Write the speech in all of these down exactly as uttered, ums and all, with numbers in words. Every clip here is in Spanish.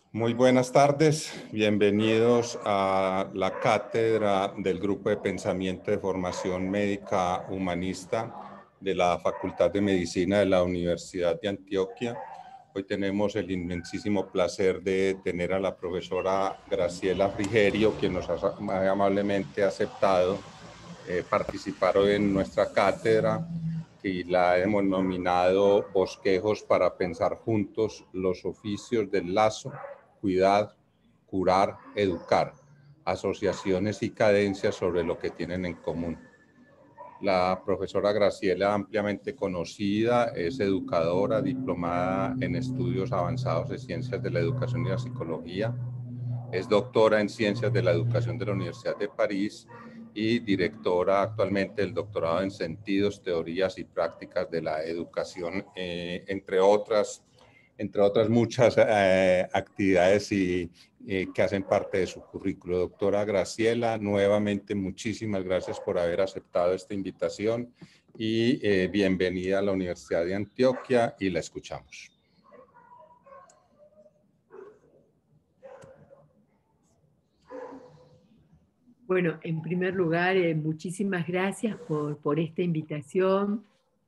Muy buenas tardes, bienvenidos a la cátedra del Grupo de Pensamiento de Formación Médica Humanista de la Facultad de Medicina de la Universidad de Antioquia. Hoy tenemos el inmensísimo placer de tener a la profesora Graciela Frigerio, quien nos ha amablemente aceptado eh, participar hoy en nuestra cátedra, y la hemos nominado Bosquejos para pensar juntos los oficios del lazo, cuidar, curar, educar, asociaciones y cadencias sobre lo que tienen en común. La profesora Graciela, ampliamente conocida, es educadora, diplomada en estudios avanzados de ciencias de la educación y la psicología, es doctora en ciencias de la educación de la Universidad de París y directora actualmente del doctorado en sentidos, teorías y prácticas de la educación, eh, entre otras entre otras muchas eh, actividades y, eh, que hacen parte de su currículo. Doctora Graciela, nuevamente muchísimas gracias por haber aceptado esta invitación y eh, bienvenida a la Universidad de Antioquia, y la escuchamos. Bueno, en primer lugar, eh, muchísimas gracias por, por esta invitación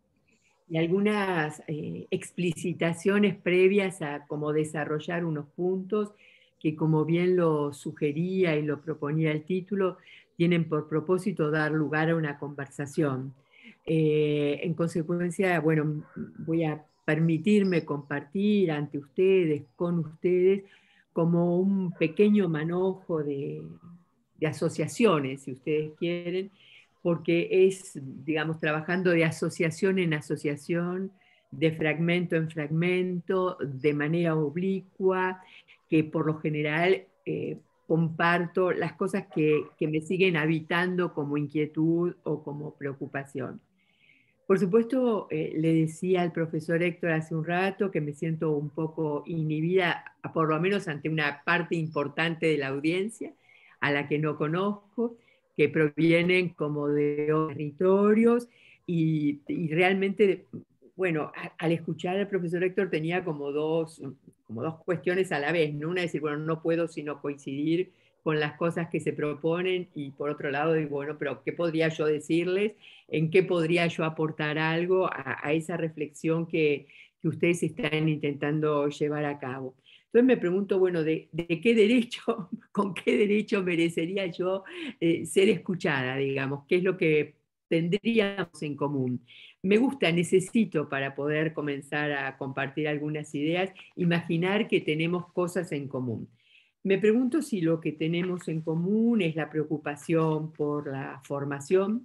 y algunas eh, explicitaciones previas a cómo desarrollar unos puntos que, como bien lo sugería y lo proponía el título, tienen por propósito dar lugar a una conversación. Eh, en consecuencia, bueno, voy a permitirme compartir ante ustedes, con ustedes, como un pequeño manojo de, de asociaciones, si ustedes quieren, porque es, digamos, trabajando de asociación en asociación, de fragmento en fragmento, de manera oblicua, que por lo general eh, comparto las cosas que, que me siguen habitando como inquietud o como preocupación. Por supuesto, eh, le decía al profesor Héctor hace un rato que me siento un poco inhibida, por lo menos ante una parte importante de la audiencia, a la que no conozco, que provienen como de otros territorios, y, y realmente, bueno, a, al escuchar al profesor Héctor tenía como dos, como dos cuestiones a la vez, ¿no? Una, decir, bueno, no puedo sino coincidir con las cosas que se proponen, y por otro lado, digo, bueno, pero ¿qué podría yo decirles? ¿En qué podría yo aportar algo a, a esa reflexión que, que ustedes están intentando llevar a cabo? Entonces me pregunto, bueno, ¿de, de qué derecho, con qué derecho merecería yo eh, ser escuchada, digamos? ¿Qué es lo que tendríamos en común? Me gusta, necesito, para poder comenzar a compartir algunas ideas, imaginar que tenemos cosas en común. Me pregunto si lo que tenemos en común es la preocupación por la formación,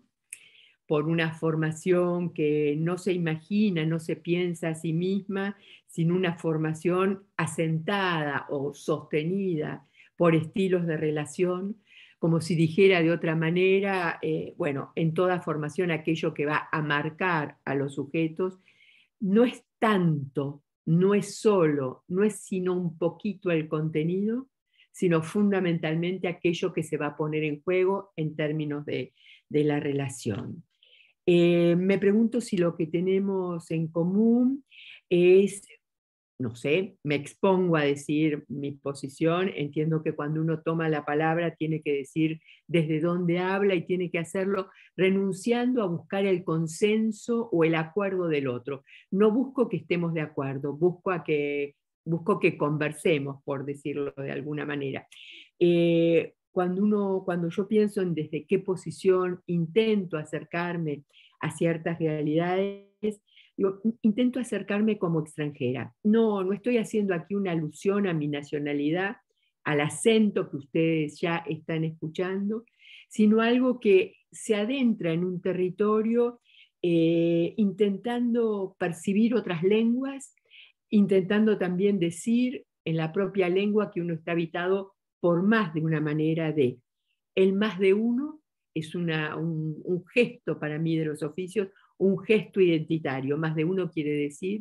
por una formación que no se imagina, no se piensa a sí misma, sino una formación asentada o sostenida por estilos de relación, como si dijera de otra manera, eh, bueno, en toda formación aquello que va a marcar a los sujetos no es tanto, no es solo, no es sino un poquito el contenido, sino fundamentalmente aquello que se va a poner en juego en términos de, de la relación. Eh, me pregunto si lo que tenemos en común es, no sé, me expongo a decir mi posición, entiendo que cuando uno toma la palabra tiene que decir desde dónde habla y tiene que hacerlo renunciando a buscar el consenso o el acuerdo del otro. No busco que estemos de acuerdo, busco, a que, busco que conversemos, por decirlo de alguna manera. Eh, cuando, uno, cuando yo pienso en desde qué posición intento acercarme a ciertas realidades, digo, intento acercarme como extranjera. No, no estoy haciendo aquí una alusión a mi nacionalidad, al acento que ustedes ya están escuchando, sino algo que se adentra en un territorio eh, intentando percibir otras lenguas, intentando también decir en la propia lengua que uno está habitado por más de una manera de. El más de uno es una, un, un gesto para mí de los oficios, un gesto identitario. Más de uno quiere decir,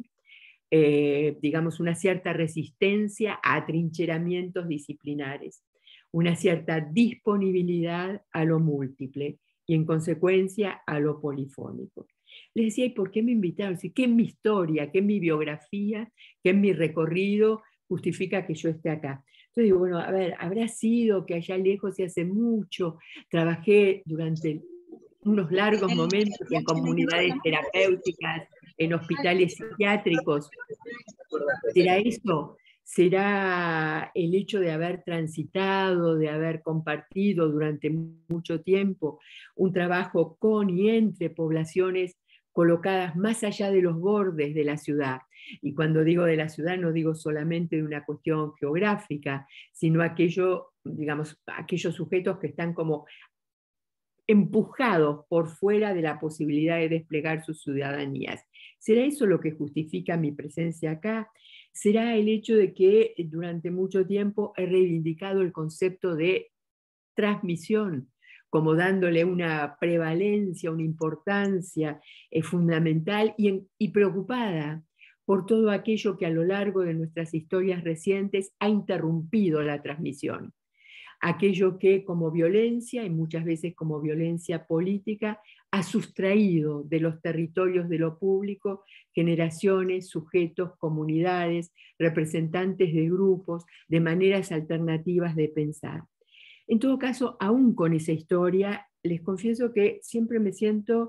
eh, digamos, una cierta resistencia a atrincheramientos disciplinares, una cierta disponibilidad a lo múltiple y en consecuencia a lo polifónico. Les decía, ¿y por qué me invitaron? ¿Qué es mi historia? ¿Qué es mi biografía? ¿Qué es mi recorrido? justifica que yo esté acá. Entonces digo, bueno, a ver, habrá sido que allá lejos y hace mucho trabajé durante unos largos momentos en comunidades terapéuticas, en hospitales psiquiátricos. ¿Será eso? ¿Será el hecho de haber transitado, de haber compartido durante mucho tiempo un trabajo con y entre poblaciones colocadas más allá de los bordes de la ciudad? Y cuando digo de la ciudad no digo solamente de una cuestión geográfica, sino aquello, digamos, aquellos sujetos que están como empujados por fuera de la posibilidad de desplegar sus ciudadanías. ¿Será eso lo que justifica mi presencia acá? ¿Será el hecho de que durante mucho tiempo he reivindicado el concepto de transmisión, como dándole una prevalencia, una importancia eh, fundamental y, en, y preocupada por todo aquello que a lo largo de nuestras historias recientes ha interrumpido la transmisión? Aquello que como violencia, y muchas veces como violencia política, ha sustraído de los territorios de lo público generaciones, sujetos, comunidades, representantes de grupos, de maneras alternativas de pensar. En todo caso, aún con esa historia, les confieso que siempre me siento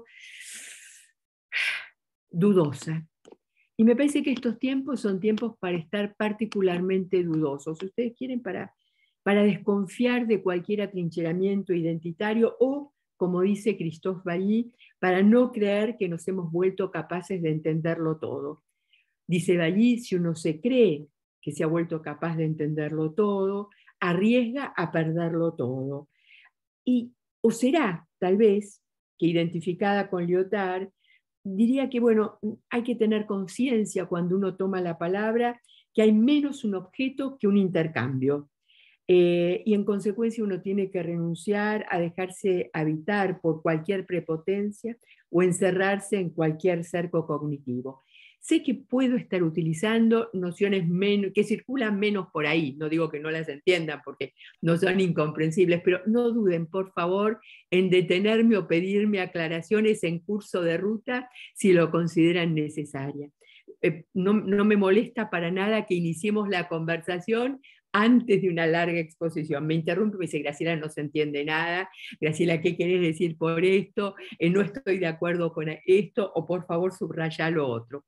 dudosa. Y me parece que estos tiempos son tiempos para estar particularmente dudosos. Si ustedes quieren, para para desconfiar de cualquier atrincheramiento identitario o, como dice Christophe Bailly, para no creer que nos hemos vuelto capaces de entenderlo todo. Dice Bailly, si uno se cree que se ha vuelto capaz de entenderlo todo, arriesga a perderlo todo. Y, o será, tal vez, que identificada con Lyotard, diría que, bueno, hay que tener conciencia cuando uno toma la palabra que hay menos un objeto que un intercambio. Eh, y en consecuencia uno tiene que renunciar a dejarse habitar por cualquier prepotencia o encerrarse en cualquier cerco cognitivo. Sé que puedo estar utilizando nociones menos, que circulan menos por ahí, no digo que no las entiendan porque no son incomprensibles, pero no duden, por favor, en detenerme o pedirme aclaraciones en curso de ruta si lo consideran necesaria. Eh, no, no me molesta para nada que iniciemos la conversación antes de una larga exposición. Me interrumpe y me dice, Graciela, no se entiende nada. Graciela, ¿qué querés decir por esto? Eh, no estoy de acuerdo con esto, o por favor subraya lo otro.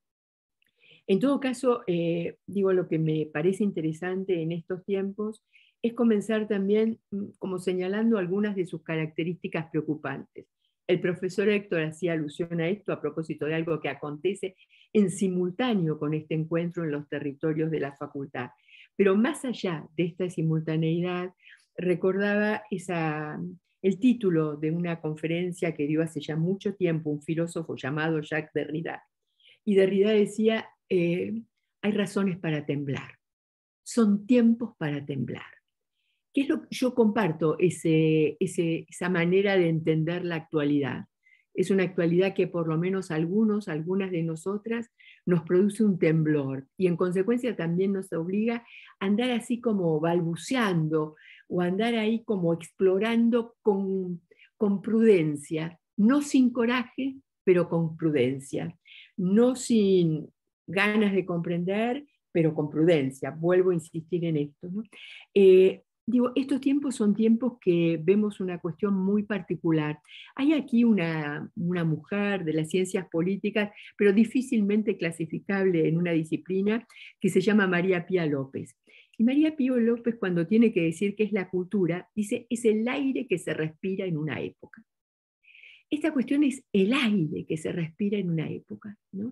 En todo caso, eh, digo, lo que me parece interesante en estos tiempos es comenzar también como señalando algunas de sus características preocupantes. El profesor Héctor hacía alusión a esto a propósito de algo que acontece en simultáneo con este encuentro en los territorios de la facultad. Pero más allá de esta simultaneidad, recordaba esa, el título de una conferencia que dio hace ya mucho tiempo un filósofo llamado Jacques Derrida. Y Derrida decía, eh, hay razones para temblar, son tiempos para temblar. ¿Qué es lo que yo comparto? Ese, ese, esa manera de entender la actualidad. Es una actualidad que por lo menos algunos, algunas de nosotras, nos produce un temblor y en consecuencia también nos obliga a andar así como balbuceando o andar ahí como explorando con, con prudencia, no sin coraje, pero con prudencia, no sin ganas de comprender, pero con prudencia. Vuelvo a insistir en esto, ¿no? Eh, Digo, estos tiempos son tiempos que vemos una cuestión muy particular. Hay aquí una, una mujer de las ciencias políticas, pero difícilmente clasificable en una disciplina, que se llama María Pía López. Y María Pía López, cuando tiene que decir qué es la cultura, dice, es el aire que se respira en una época. Esta cuestión es el aire que se respira en una época, ¿no?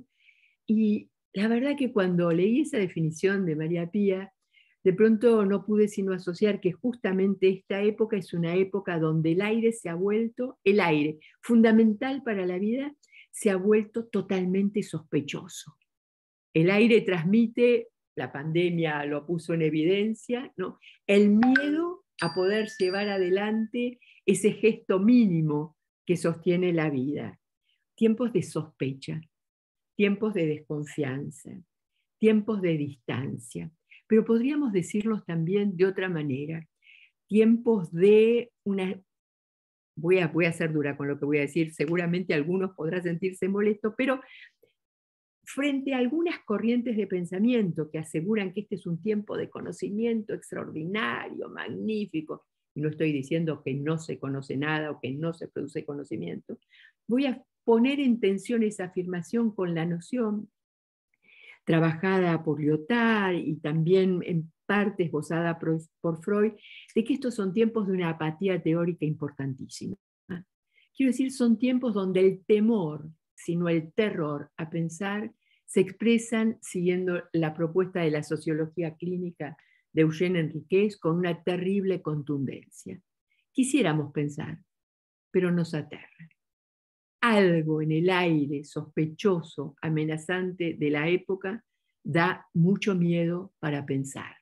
Y la verdad que cuando leí esa definición de María Pía, de pronto no pude sino asociar que justamente esta época es una época donde el aire se ha vuelto, el aire fundamental para la vida, se ha vuelto totalmente sospechoso. El aire transmite, la pandemia lo puso en evidencia, ¿no? El miedo a poder llevar adelante ese gesto mínimo que sostiene la vida. Tiempos de sospecha, tiempos de desconfianza, tiempos de distancia. Pero podríamos decirlos también de otra manera, tiempos de una, voy a, voy a ser dura con lo que voy a decir, seguramente algunos podrán sentirse molestos, pero frente a algunas corrientes de pensamiento que aseguran que este es un tiempo de conocimiento extraordinario, magnífico, y no estoy diciendo que no se conoce nada o que no se produce conocimiento, voy a poner en tensión esa afirmación con la noción trabajada por Lyotard y también en parte esbozada por, por Freud, de que estos son tiempos de una apatía teórica importantísima. Quiero decir, son tiempos donde el temor, sino el terror a pensar, se expresan siguiendo la propuesta de la sociología clínica de Eugène Enriquez con una terrible contundencia. Quisiéramos pensar, pero nos aterra. Algo en el aire sospechoso, amenazante de la época da mucho miedo para pensar.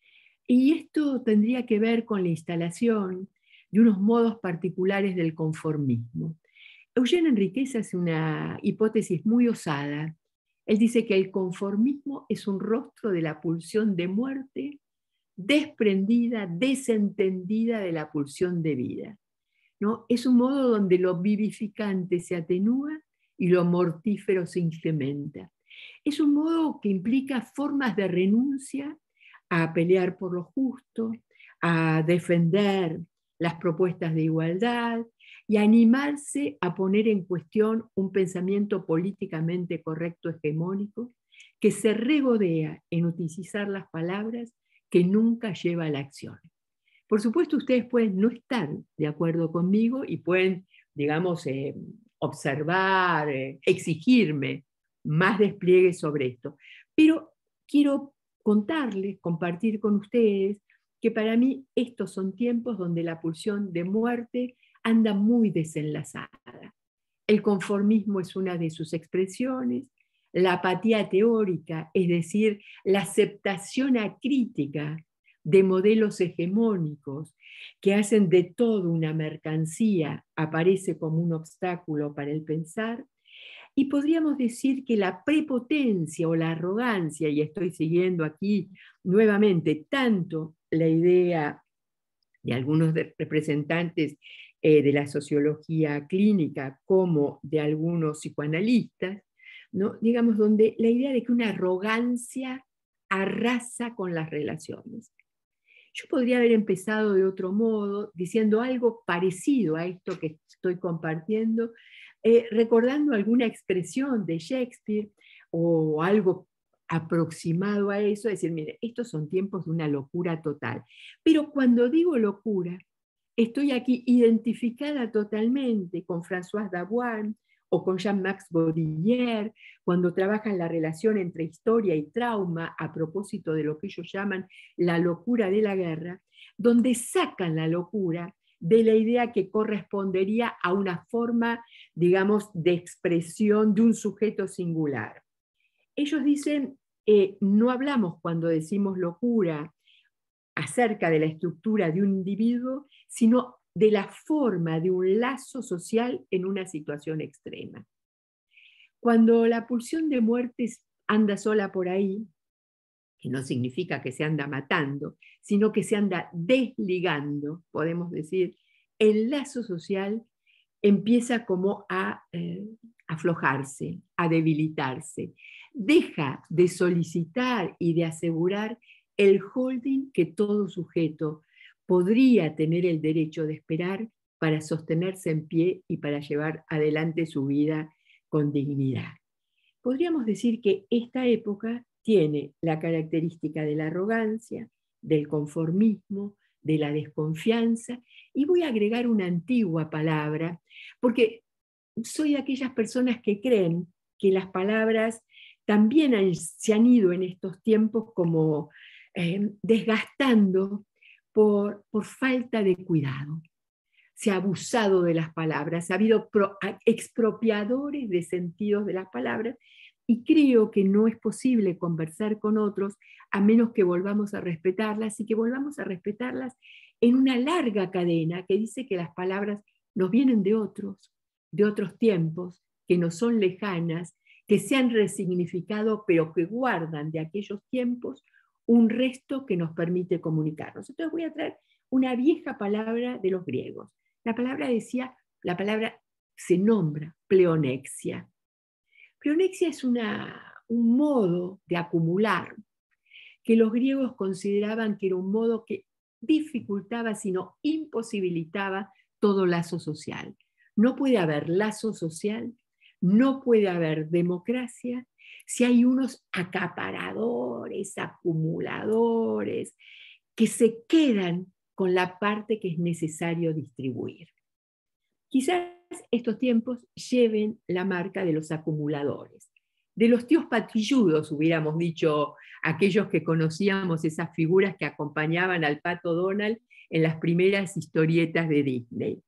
Y esto tendría que ver con la instalación de unos modos particulares del conformismo. Eugène Enriquez hace una hipótesis muy osada. Él dice que el conformismo es un rostro de la pulsión de muerte desprendida, desentendida de la pulsión de vida, ¿no? Es un modo donde lo vivificante se atenúa y lo mortífero se incrementa. Es un modo que implica formas de renuncia a pelear por lo justo, a defender las propuestas de igualdad y a animarse a poner en cuestión un pensamiento políticamente correcto hegemónico que se regodea en utilizar las palabras que nunca lleva a la acción. Por supuesto, ustedes pueden no estar de acuerdo conmigo y pueden, digamos, eh, observar, eh, exigirme más despliegue sobre esto. Pero quiero contarles, compartir con ustedes, que para mí estos son tiempos donde la pulsión de muerte anda muy desenlazada. El conformismo es una de sus expresiones, la apatía teórica, es decir, la aceptación acrítica de modelos hegemónicos que hacen de todo una mercancía, aparece como un obstáculo para el pensar. Y podríamos decir que la prepotencia o la arrogancia, y estoy siguiendo aquí nuevamente tanto la idea de algunos de representantes eh, de la sociología clínica como de algunos psicoanalistas, ¿no? Digamos, donde la idea de que una arrogancia arrasa con las relaciones. Yo podría haber empezado de otro modo, diciendo algo parecido a esto que estoy compartiendo, eh, recordando alguna expresión de Shakespeare o algo aproximado a eso, decir, mire, estos son tiempos de una locura total. Pero cuando digo locura, estoy aquí identificada totalmente con François Dabuan o con Jean-Max Baudrillard, cuando trabajan la relación entre historia y trauma a propósito de lo que ellos llaman la locura de la guerra, donde sacan la locura de la idea que correspondería a una forma, digamos, de expresión de un sujeto singular. Ellos dicen, eh, no hablamos cuando decimos locura acerca de la estructura de un individuo, sino de la forma de un lazo social en una situación extrema. Cuando la pulsión de muerte anda sola por ahí, que no significa que se anda matando, sino que se anda desligando, podemos decir, el lazo social empieza como a eh, aflojarse, a debilitarse. Deja de solicitar y de asegurar el holding que todo sujeto podría tener el derecho de esperar para sostenerse en pie y para llevar adelante su vida con dignidad. Podríamos decir que esta época tiene la característica de la arrogancia, del conformismo, de la desconfianza, y voy a agregar una antigua palabra, porque soy de aquellas personas que creen que las palabras también han, se han ido en estos tiempos como eh, desgastando por, por falta de cuidado. Se ha abusado de las palabras, ha habido pro, expropiadores de sentidos de las palabras, y creo que no es posible conversar con otros a menos que volvamos a respetarlas, y que volvamos a respetarlas en una larga cadena que dice que las palabras nos vienen de otros, de otros tiempos, que no son lejanas, que se han resignificado, pero que guardan de aquellos tiempos un resto que nos permite comunicarnos. Entonces voy a traer una vieja palabra de los griegos. La palabra decía, la palabra se nombra pleonexia. Pleonexia es una, un modo de acumular que los griegos consideraban que era un modo que dificultaba, sino imposibilitaba todo lazo social. No puede haber lazo social, no puede haber democracia si hay unos acaparadores, acumuladores, que se quedan con la parte que es necesario distribuir. Quizás estos tiempos lleven la marca de los acumuladores, de los tíos patilludos, hubiéramos dicho aquellos que conocíamos esas figuras que acompañaban al Pato Donald en las primeras historietas de Disney.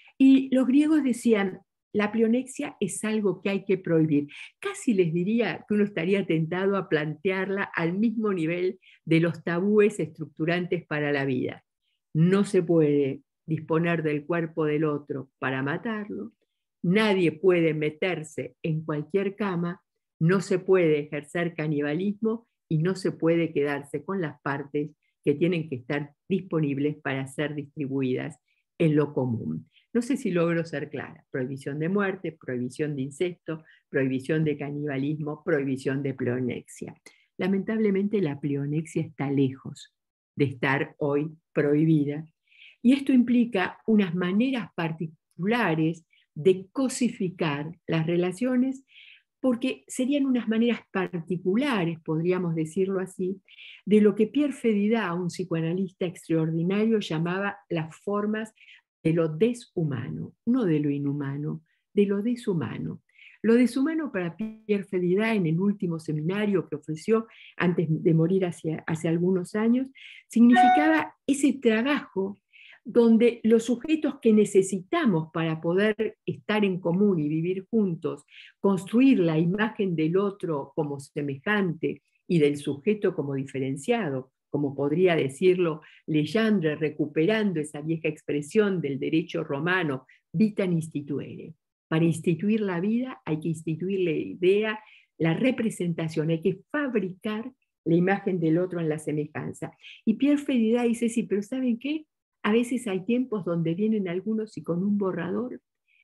Y los griegos decían, la plionexia es algo que hay que prohibir. Casi les diría que uno estaría tentado a plantearla al mismo nivel de los tabúes estructurantes para la vida. No se puede disponer del cuerpo del otro para matarlo, nadie puede meterse en cualquier cama, no se puede ejercer canibalismo y no se puede quedarse con las partes que tienen que estar disponibles para ser distribuidas en lo común. No sé si logro ser clara. Prohibición de muerte, prohibición de incesto, prohibición de canibalismo, prohibición de pleonexia. Lamentablemente la pleonexia está lejos de estar hoy prohibida. Y esto implica unas maneras particulares de cosificar las relaciones, porque serían unas maneras particulares, podríamos decirlo así, de lo que Pierre Fedida, un psicoanalista extraordinario, llamaba las formas de lo deshumano, no de lo inhumano, de lo deshumano. Lo deshumano para Pierre Fedida, en el último seminario que ofreció antes de morir hace, hace algunos años, significaba ese trabajo donde los sujetos que necesitamos para poder estar en común y vivir juntos, construir la imagen del otro como semejante y del sujeto como diferenciado, como podría decirlo Legendre, recuperando esa vieja expresión del derecho romano, vitam instituere. Para instituir la vida hay que instituir la idea, la representación, hay que fabricar la imagen del otro en la semejanza. Y Pierre Fedida dice, sí, pero ¿saben qué? A veces hay tiempos donde vienen algunos y con un borrador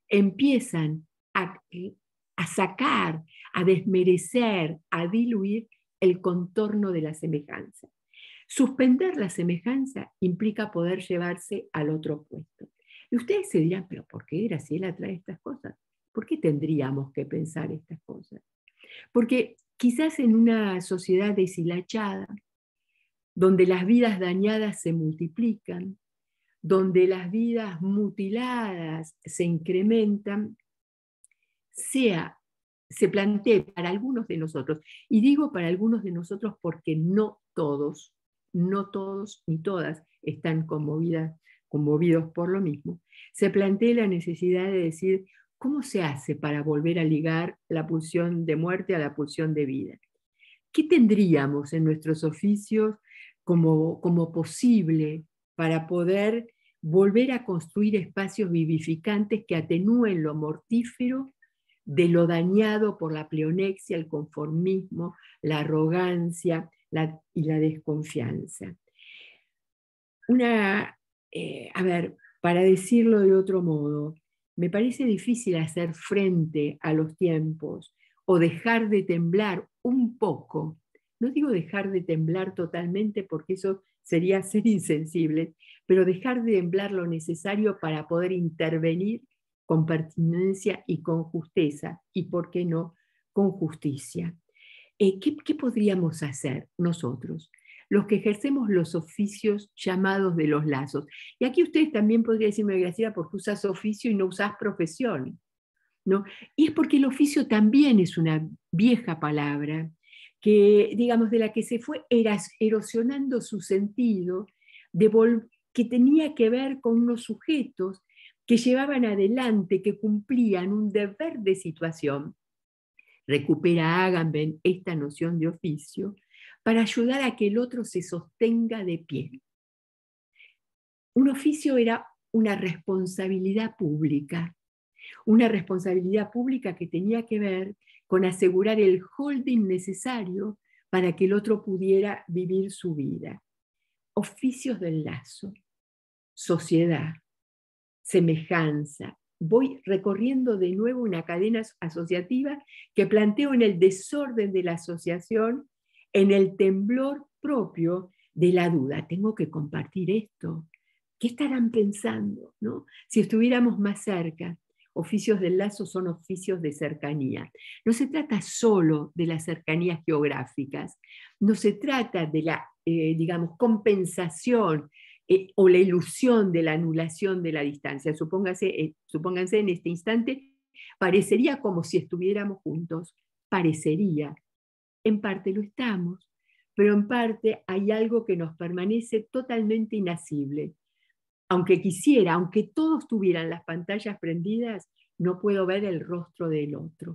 empiezan a, a sacar, a desmerecer, a diluir el contorno de la semejanza. Suspender la semejanza implica poder llevarse al otro puesto. Y ustedes se dirán, pero ¿por qué Graciela trae estas cosas? ¿Por qué tendríamos que pensar estas cosas? Porque quizás en una sociedad deshilachada, donde las vidas dañadas se multiplican, donde las vidas mutiladas se incrementan, sea, se plantee para algunos de nosotros, y digo para algunos de nosotros porque no todos, no todos ni todas están conmovidas, conmovidos por lo mismo, se plantee la necesidad de decir, ¿cómo se hace para volver a ligar la pulsión de muerte a la pulsión de vida? ¿Qué tendríamos en nuestros oficios como, como posible para poder volver a construir espacios vivificantes que atenúen lo mortífero de lo dañado por la pleonexia, el conformismo, la arrogancia la, y la desconfianza? Una, eh, a ver, para decirlo de otro modo, me parece difícil hacer frente a los tiempos o dejar de temblar un poco. No digo dejar de temblar totalmente porque eso sería ser insensible, pero dejar de temblar lo necesario para poder intervenir con pertinencia y con justeza, y por qué no, con justicia. Eh, ¿qué, ¿Qué podríamos hacer nosotros, los que ejercemos los oficios llamados de los lazos? Y aquí ustedes también podrían decirme, Graciela, ¿por qué usas oficio y no usas profesión? ¿No? Y es porque el oficio también es una vieja palabra que, digamos, de la que se fue erosionando su sentido, de que tenía que ver con unos sujetos que llevaban adelante, que cumplían un deber de situación. Recupera Agamben esta noción de oficio para ayudar a que el otro se sostenga de pie. Un oficio era una responsabilidad pública, una responsabilidad pública que tenía que ver con asegurar el holding necesario para que el otro pudiera vivir su vida. Oficios del lazo, sociedad, semejanza, voy recorriendo de nuevo una cadena asociativa que planteo en el desorden de la asociación, en el temblor propio de la duda. Tengo que compartir esto. ¿Qué estarán pensando, ¿no? Si estuviéramos más cerca? Oficios del lazo son oficios de cercanía. No se trata solo de las cercanías geográficas, no se trata de la, eh, digamos, compensación eh, o la ilusión de la anulación de la distancia. Supóngase, eh, supónganse en este instante, parecería como si estuviéramos juntos, parecería. En parte lo estamos, pero en parte hay algo que nos permanece totalmente inasible. Aunque quisiera, aunque todos tuvieran las pantallas prendidas, no puedo ver el rostro del otro.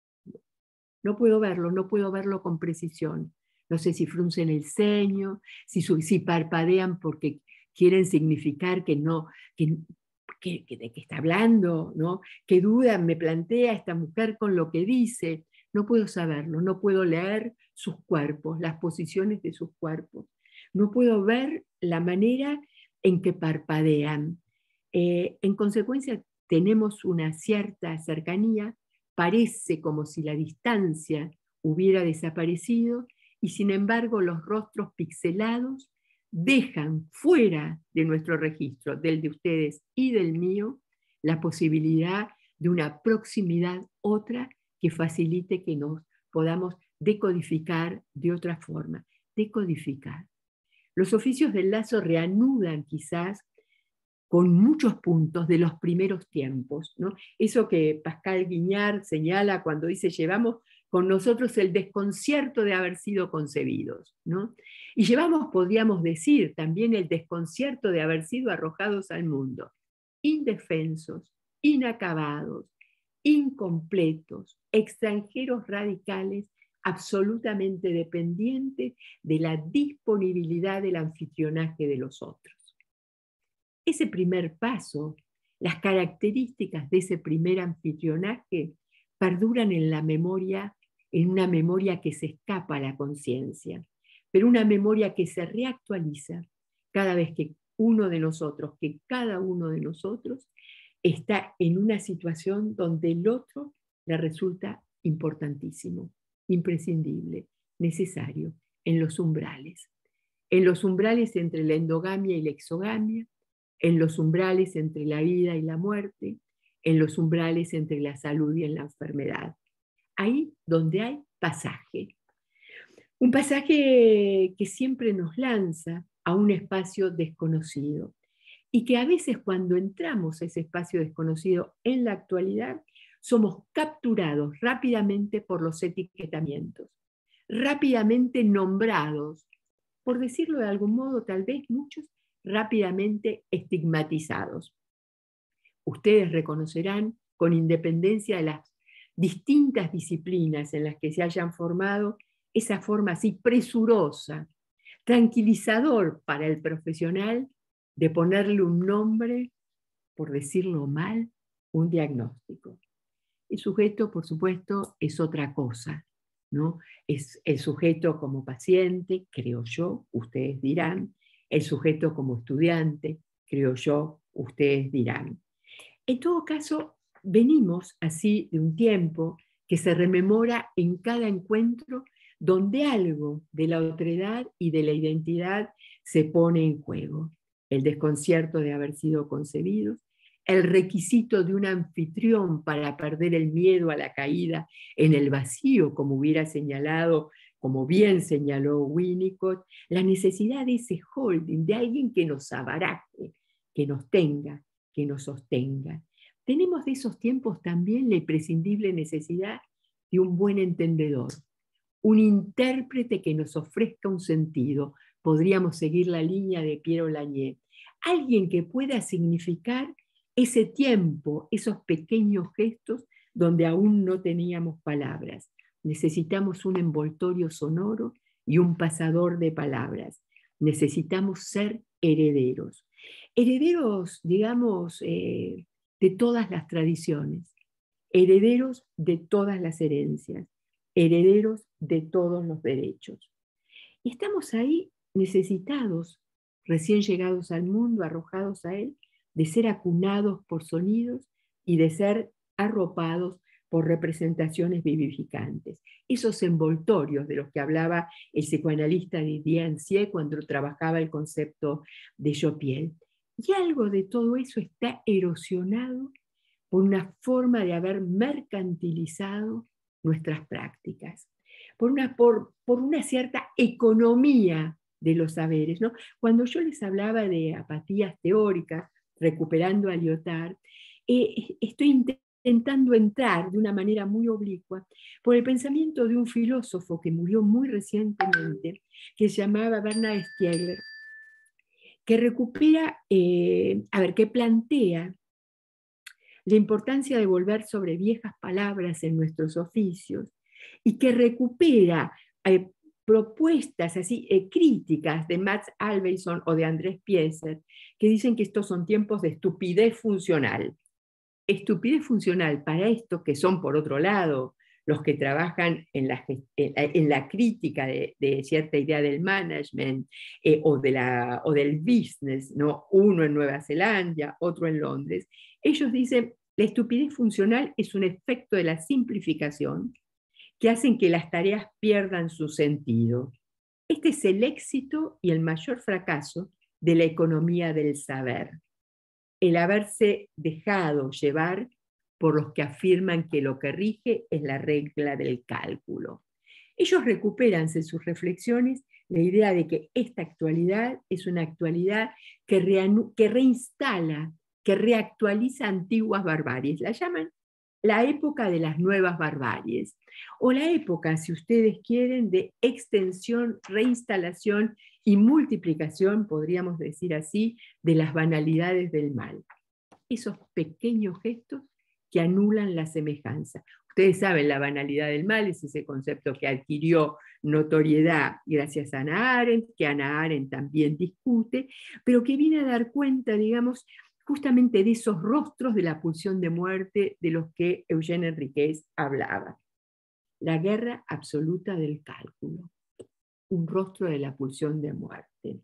No puedo verlo, no puedo verlo con precisión. No sé si fruncen el ceño, si, si parpadean porque quieren significar que no, que, que, que de qué está hablando, ¿no? ¿Qué duda me plantea esta mujer con lo que dice? No puedo saberlo, no puedo leer sus cuerpos, las posiciones de sus cuerpos. No puedo ver la manera en que parpadean. Eh, en consecuencia, tenemos una cierta cercanía, parece como si la distancia hubiera desaparecido y sin embargo los rostros pixelados dejan fuera de nuestro registro, del de ustedes y del mío, la posibilidad de una proximidad otra que facilite que nos podamos decodificar de otra forma. Decodificar. Los oficios del lazo reanudan quizás con muchos puntos de los primeros tiempos, ¿no? Eso que Pascal Guignard señala cuando dice llevamos con nosotros el desconcierto de haber sido concebidos, ¿no? Y llevamos, podríamos decir, también el desconcierto de haber sido arrojados al mundo, indefensos, inacabados, incompletos, extranjeros radicales, absolutamente dependientes de la disponibilidad del anfitrionaje de los otros. Ese primer paso, las características de ese primer anfitrionaje perduran en la memoria, en una memoria que se escapa a la conciencia, pero una memoria que se reactualiza cada vez que uno de nosotros, que cada uno de nosotros está en una situación donde el otro le resulta importantísimo, imprescindible, necesario, en los umbrales. En los umbrales entre la endogamia y la exogamia, en los umbrales entre la vida y la muerte, en los umbrales entre la salud y la enfermedad. Ahí donde hay pasaje. Un pasaje que siempre nos lanza a un espacio desconocido y que a veces cuando entramos a ese espacio desconocido en la actualidad, somos capturados rápidamente por los etiquetamientos, rápidamente nombrados, por decirlo de algún modo, tal vez muchos rápidamente estigmatizados. Ustedes reconocerán, con independencia de las distintas disciplinas en las que se hayan formado, esa forma así presurosa, tranquilizador para el profesional de ponerle un nombre, por decirlo mal, un diagnóstico. El sujeto, por supuesto, es otra cosa, ¿no? Es el sujeto como paciente, creo yo, ustedes dirán, el sujeto como estudiante, creo yo, ustedes dirán. En todo caso, venimos así de un tiempo que se rememora en cada encuentro donde algo de la otredad y de la identidad se pone en juego. El desconcierto de haber sido concebidos, el requisito de un anfitrión para perder el miedo a la caída en el vacío, como hubiera señalado, como bien señaló Winnicott, la necesidad de ese holding, de alguien que nos abaraje, que nos tenga, que nos sostenga. Tenemos de esos tiempos también la imprescindible necesidad de un buen entendedor, un intérprete que nos ofrezca un sentido. Podríamos seguir la línea de Piero Lanier. Alguien que pueda significar ese tiempo, esos pequeños gestos donde aún no teníamos palabras. Necesitamos un envoltorio sonoro y un pasador de palabras. Necesitamos ser herederos. Herederos, digamos, eh, de todas las tradiciones, herederos de todas las herencias, herederos de todos los derechos. Y estamos ahí necesitados, recién llegados al mundo, arrojados a él, de ser acunados por sonidos, y de ser arropados por representaciones vivificantes. Esos envoltorios de los que hablaba el psicoanalista Didier Ancier cuando trabajaba el concepto de yo-piel. Y algo de todo eso está erosionado por una forma de haber mercantilizado nuestras prácticas, por una, por, por una cierta economía de los saberes, ¿no? Cuando yo les hablaba de apatías teóricas, recuperando a Lyotard, eh, estoy intentando entrar de una manera muy oblicua por el pensamiento de un filósofo que murió muy recientemente, que se llamaba Bernard Stiegler, que recupera, eh, a ver, que plantea la importancia de volver sobre viejas palabras en nuestros oficios y que recupera eh, propuestas así eh, críticas de Max Alveson o de Andrés Piesser, que dicen que estos son tiempos de estupidez funcional. Estupidez funcional para estos que son, por otro lado, los que trabajan en la, en la crítica de, de cierta idea del management eh, o, de la, o del business, ¿no? Uno en Nueva Zelanda, otro en Londres. Ellos dicen, la estupidez funcional es un efecto de la simplificación que hacen que las tareas pierdan su sentido. Este es el éxito y el mayor fracaso de la economía del saber. El haberse dejado llevar por los que afirman que lo que rige es la regla del cálculo. Ellos recuperan en sus reflexiones la idea de que esta actualidad es una actualidad que, reanu- que reinstala, que reactualiza antiguas barbaries. La llaman la época de las nuevas barbaries, o la época, si ustedes quieren, de extensión, reinstalación y multiplicación, podríamos decir así, de las banalidades del mal. Esos pequeños gestos que anulan la semejanza. Ustedes saben, la banalidad del mal es ese concepto que adquirió notoriedad gracias a Hannah Arendt, que Hannah Arendt también discute, pero que viene a dar cuenta, digamos, justamente de esos rostros de la pulsión de muerte de los que Eugène Enriquez hablaba. La guerra absoluta del cálculo, un rostro de la pulsión de muerte.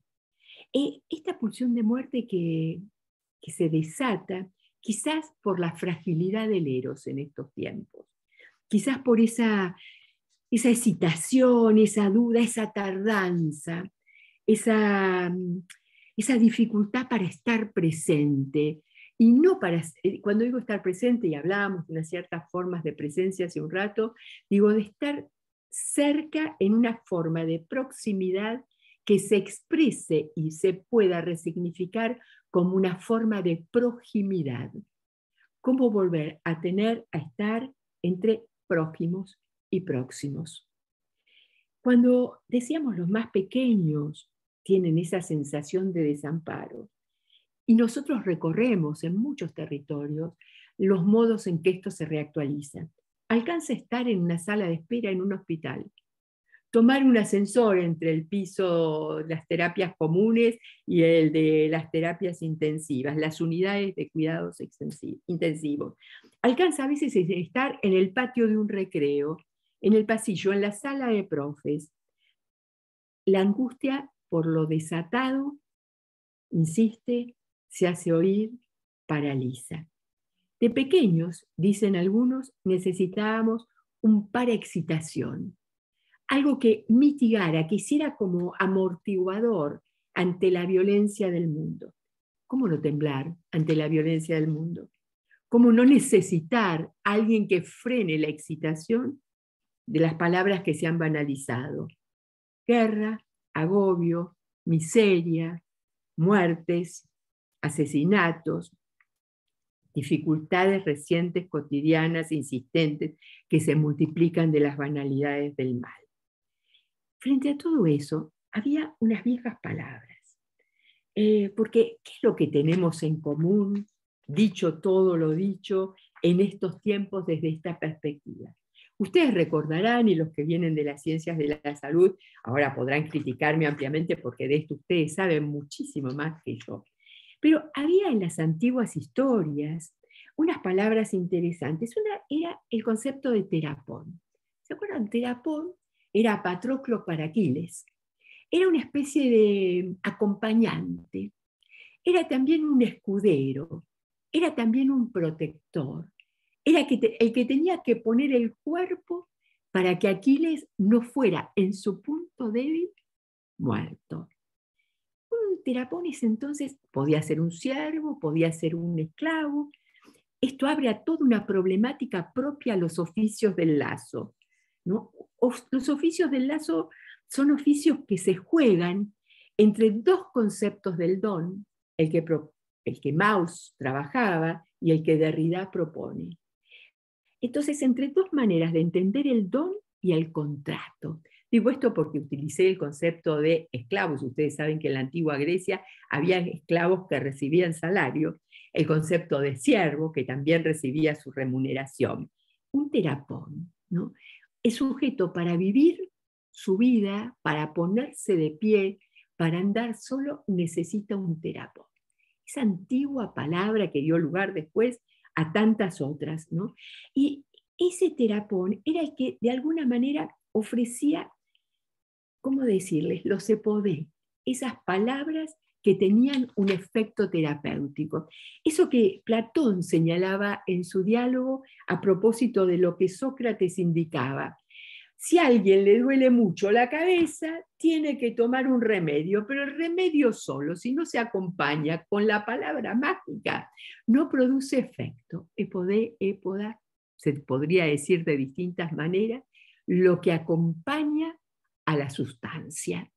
E esta pulsión de muerte que, que se desata quizás por la fragilidad del eros en estos tiempos, quizás por esa, esa excitación, esa duda, esa tardanza, esa, esa dificultad para estar presente. Y no para, cuando digo estar presente, y hablábamos de unas ciertas formas de presencia hace un rato, digo de estar cerca en una forma de proximidad que se exprese y se pueda resignificar como una forma de proximidad. ¿Cómo volver a tener, a estar entre prójimos y próximos? Cuando decíamos los más pequeños tienen esa sensación de desamparo, y nosotros recorremos en muchos territorios los modos en que esto se reactualiza. Alcanza a estar en una sala de espera en un hospital, tomar un ascensor entre el piso de las terapias comunes y el de las terapias intensivas, las unidades de cuidados intensivos. Alcanza a veces a estar en el patio de un recreo, en el pasillo, en la sala de profes. La angustia por lo desatado, insiste, se hace oír, paraliza. De pequeños, dicen algunos, necesitábamos un paraexcitación, algo que mitigara, que hiciera como amortiguador ante la violencia del mundo. ¿Cómo no temblar ante la violencia del mundo? ¿Cómo no necesitar a alguien que frene la excitación de las palabras que se han banalizado? Guerra, agobio, miseria, muertes, asesinatos, dificultades recientes, cotidianas, insistentes, que se multiplican de las banalidades del mal. Frente a todo eso, había unas viejas palabras. Eh, porque, ¿qué es lo que tenemos en común, dicho todo lo dicho, en estos tiempos desde esta perspectiva? Ustedes recordarán, y los que vienen de las ciencias de la salud, ahora podrán criticarme ampliamente porque de esto ustedes saben muchísimo más que yo. Pero había en las antiguas historias unas palabras interesantes. Una era el concepto de terapón. ¿Se acuerdan? Terapón era Patroclo para Aquiles. Era una especie de acompañante. Era también un escudero. era también un protector, era que te, el que tenía que poner el cuerpo para que Aquiles no fuera en su punto débil muerto. Un terapones entonces podía ser un siervo, podía ser un esclavo. Esto abre a toda una problemática propia a los oficios del lazo, ¿no? Los oficios del lazo son oficios que se juegan entre dos conceptos del don, el que, el que Mauss trabajaba y el que Derrida propone. Entonces, entre dos maneras de entender el don y el contrato. Digo esto porque utilicé el concepto de esclavos. Ustedes saben que en la antigua Grecia había esclavos que recibían salario. El concepto de siervo, que también recibía su remuneración. Un terapón, ¿no? Es sujeto para vivir su vida, para ponerse de pie, para andar solo, necesita un terapón. Esa antigua palabra que dio lugar después a tantas otras, ¿no? Y ese terapón era el que de alguna manera ofrecía, ¿cómo decirles? Los epodé, esas palabras que tenían un efecto terapéutico. Eso que Platón señalaba en su diálogo a propósito de lo que Sócrates indicaba. Si a alguien le duele mucho la cabeza, tiene que tomar un remedio, pero el remedio solo, si no se acompaña con la palabra mágica, no produce efecto. Epodé, époda, se podría decir de distintas maneras, lo que acompaña a la sustancia.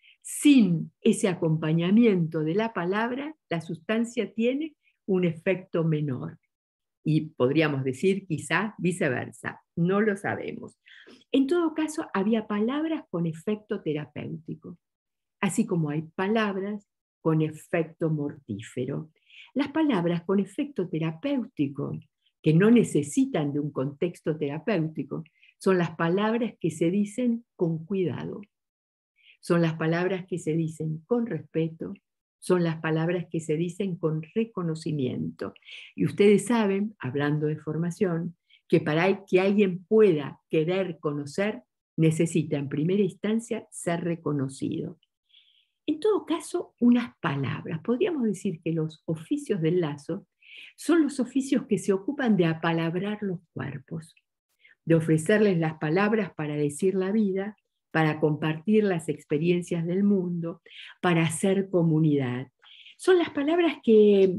Sin ese acompañamiento de la palabra, la sustancia tiene un efecto menor. Y podríamos decir quizás viceversa, no lo sabemos. En todo caso, había palabras con efecto terapéutico, así como hay palabras con efecto mortífero. Las palabras con efecto terapéutico, que no necesitan de un contexto terapéutico, son las palabras que se dicen con cuidado. Son las palabras que se dicen con respeto, son las palabras que se dicen con reconocimiento. Y ustedes saben, hablando de formación, que para que alguien pueda querer conocer, necesita en primera instancia ser reconocido. En todo caso, unas palabras. Podríamos decir que los oficios del lazo son los oficios que se ocupan de apalabrar los cuerpos, de ofrecerles las palabras para decir la vida, para compartir las experiencias del mundo, para hacer comunidad. Son las palabras que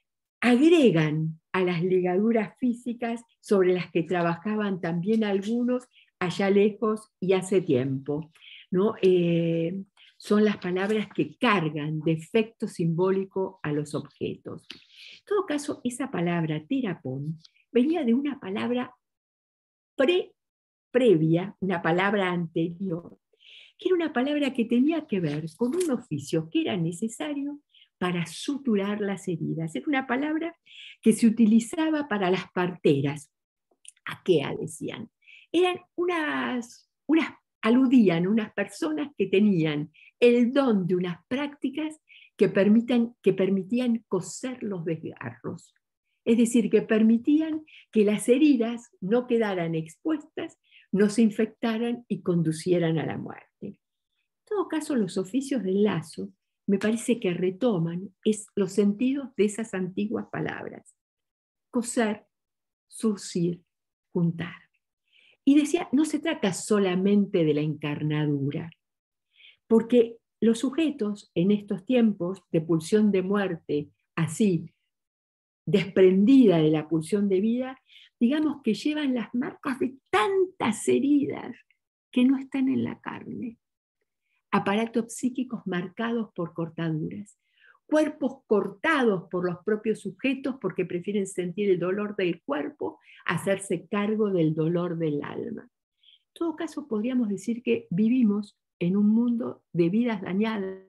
agregan a las ligaduras físicas sobre las que trabajaban también algunos allá lejos y hace tiempo, ¿no? Eh, son las palabras que cargan de efecto simbólico a los objetos. En todo caso, esa palabra terapón venía de una palabra pre previa, una palabra anterior, que era una palabra que tenía que ver con un oficio que era necesario para suturar las heridas. Era una palabra que se utilizaba para las parteras. Aquea decían. Eran unas, unas, aludían a unas personas que tenían el don de unas prácticas que, permitan, que permitían coser los desgarros. Es decir, que permitían que las heridas no quedaran expuestas, no se infectaran y conducieran a la muerte. En todo caso, los oficios del lazo me parece que retoman es, los sentidos de esas antiguas palabras. Coser, surcir, juntar. Y decía, no se trata solamente de la encarnadura, porque los sujetos en estos tiempos de pulsión de muerte, así, desprendida de la pulsión de vida, digamos que llevan las marcas de tantas heridas que no están en la carne. Aparatos psíquicos marcados por cortaduras, cuerpos cortados por los propios sujetos porque prefieren sentir el dolor del cuerpo a hacerse cargo del dolor del alma. En todo caso, podríamos decir que vivimos en un mundo de vidas dañadas,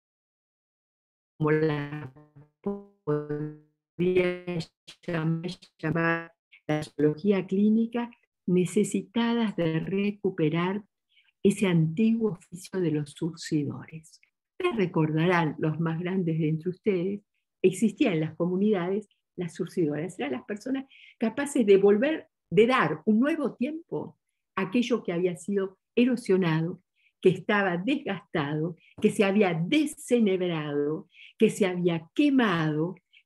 como la podría llamar, llamar la psicología clínica, necesitadas de recuperar ese antiguo oficio de los surcidores. Ustedes recordarán, los más grandes de entre ustedes, existían en las comunidades las surcidoras, eran las personas capaces de volver, de dar un nuevo tiempo a aquello que había sido erosionado, que estaba desgastado, que se había desenebrado, que se había quemado,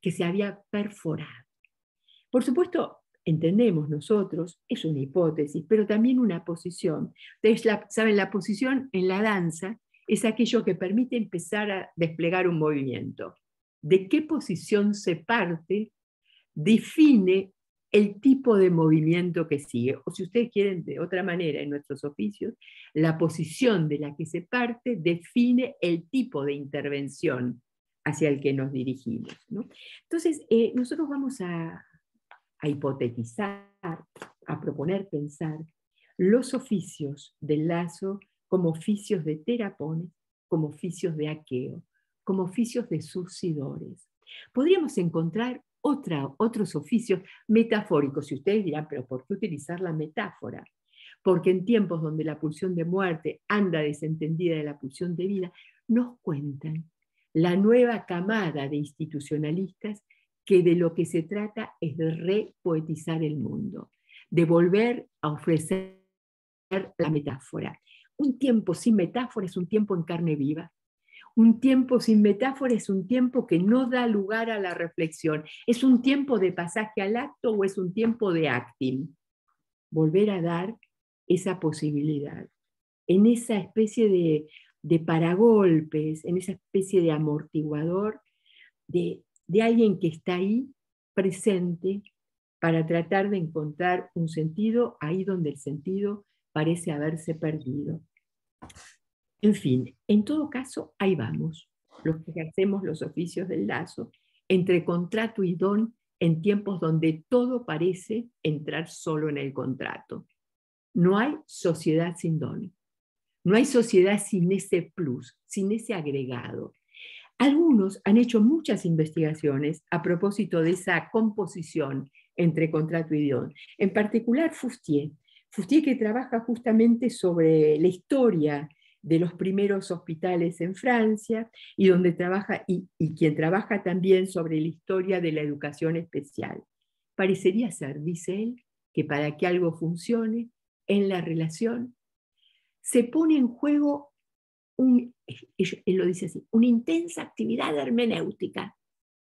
que se había perforado. Por supuesto, entendemos nosotros, es una hipótesis, pero también una posición. Ustedes la, saben, la posición en la danza es aquello que permite empezar a desplegar un movimiento. De qué posición se parte define el tipo de movimiento que sigue. O si ustedes quieren de otra manera en nuestros oficios, la posición de la que se parte define el tipo de intervención hacia el que nos dirigimos, ¿no? Entonces, eh, nosotros vamos a, a hipotetizar, a proponer pensar los oficios del lazo como oficios de terapones, como oficios de aqueo, como oficios de surcidores. Podríamos encontrar otra, otros oficios metafóricos, y ustedes dirán, pero ¿por qué utilizar la metáfora? Porque en tiempos donde la pulsión de muerte anda desentendida de la pulsión de vida, nos cuentan la nueva camada de institucionalistas que de lo que se trata es de repoetizar el mundo, de volver a ofrecer la metáfora. Un tiempo sin metáfora es un tiempo en carne viva. Un tiempo sin metáfora es un tiempo que no da lugar a la reflexión. ¿Es un tiempo de pasaje al acto o es un tiempo de acting? Volver a dar esa posibilidad. En esa especie de, de paragolpes, en esa especie de amortiguador de, de alguien que está ahí presente para tratar de encontrar un sentido ahí donde el sentido parece haberse perdido. En fin, en todo caso, ahí vamos, los que ejercemos los oficios del lazo, entre contrato y don, en tiempos donde todo parece entrar solo en el contrato. No hay sociedad sin don, no hay sociedad sin ese plus, sin ese agregado. Algunos han hecho muchas investigaciones a propósito de esa composición entre contrato y don. En particular, Fustier. Fustier, que trabaja justamente sobre la historia de los primeros hospitales en Francia y, donde trabaja, y, y quien trabaja también sobre la historia de la educación especial. Parecería ser, dice él, que para que algo funcione en la relación se pone en juego Un, él lo dice así, una intensa actividad hermenéutica.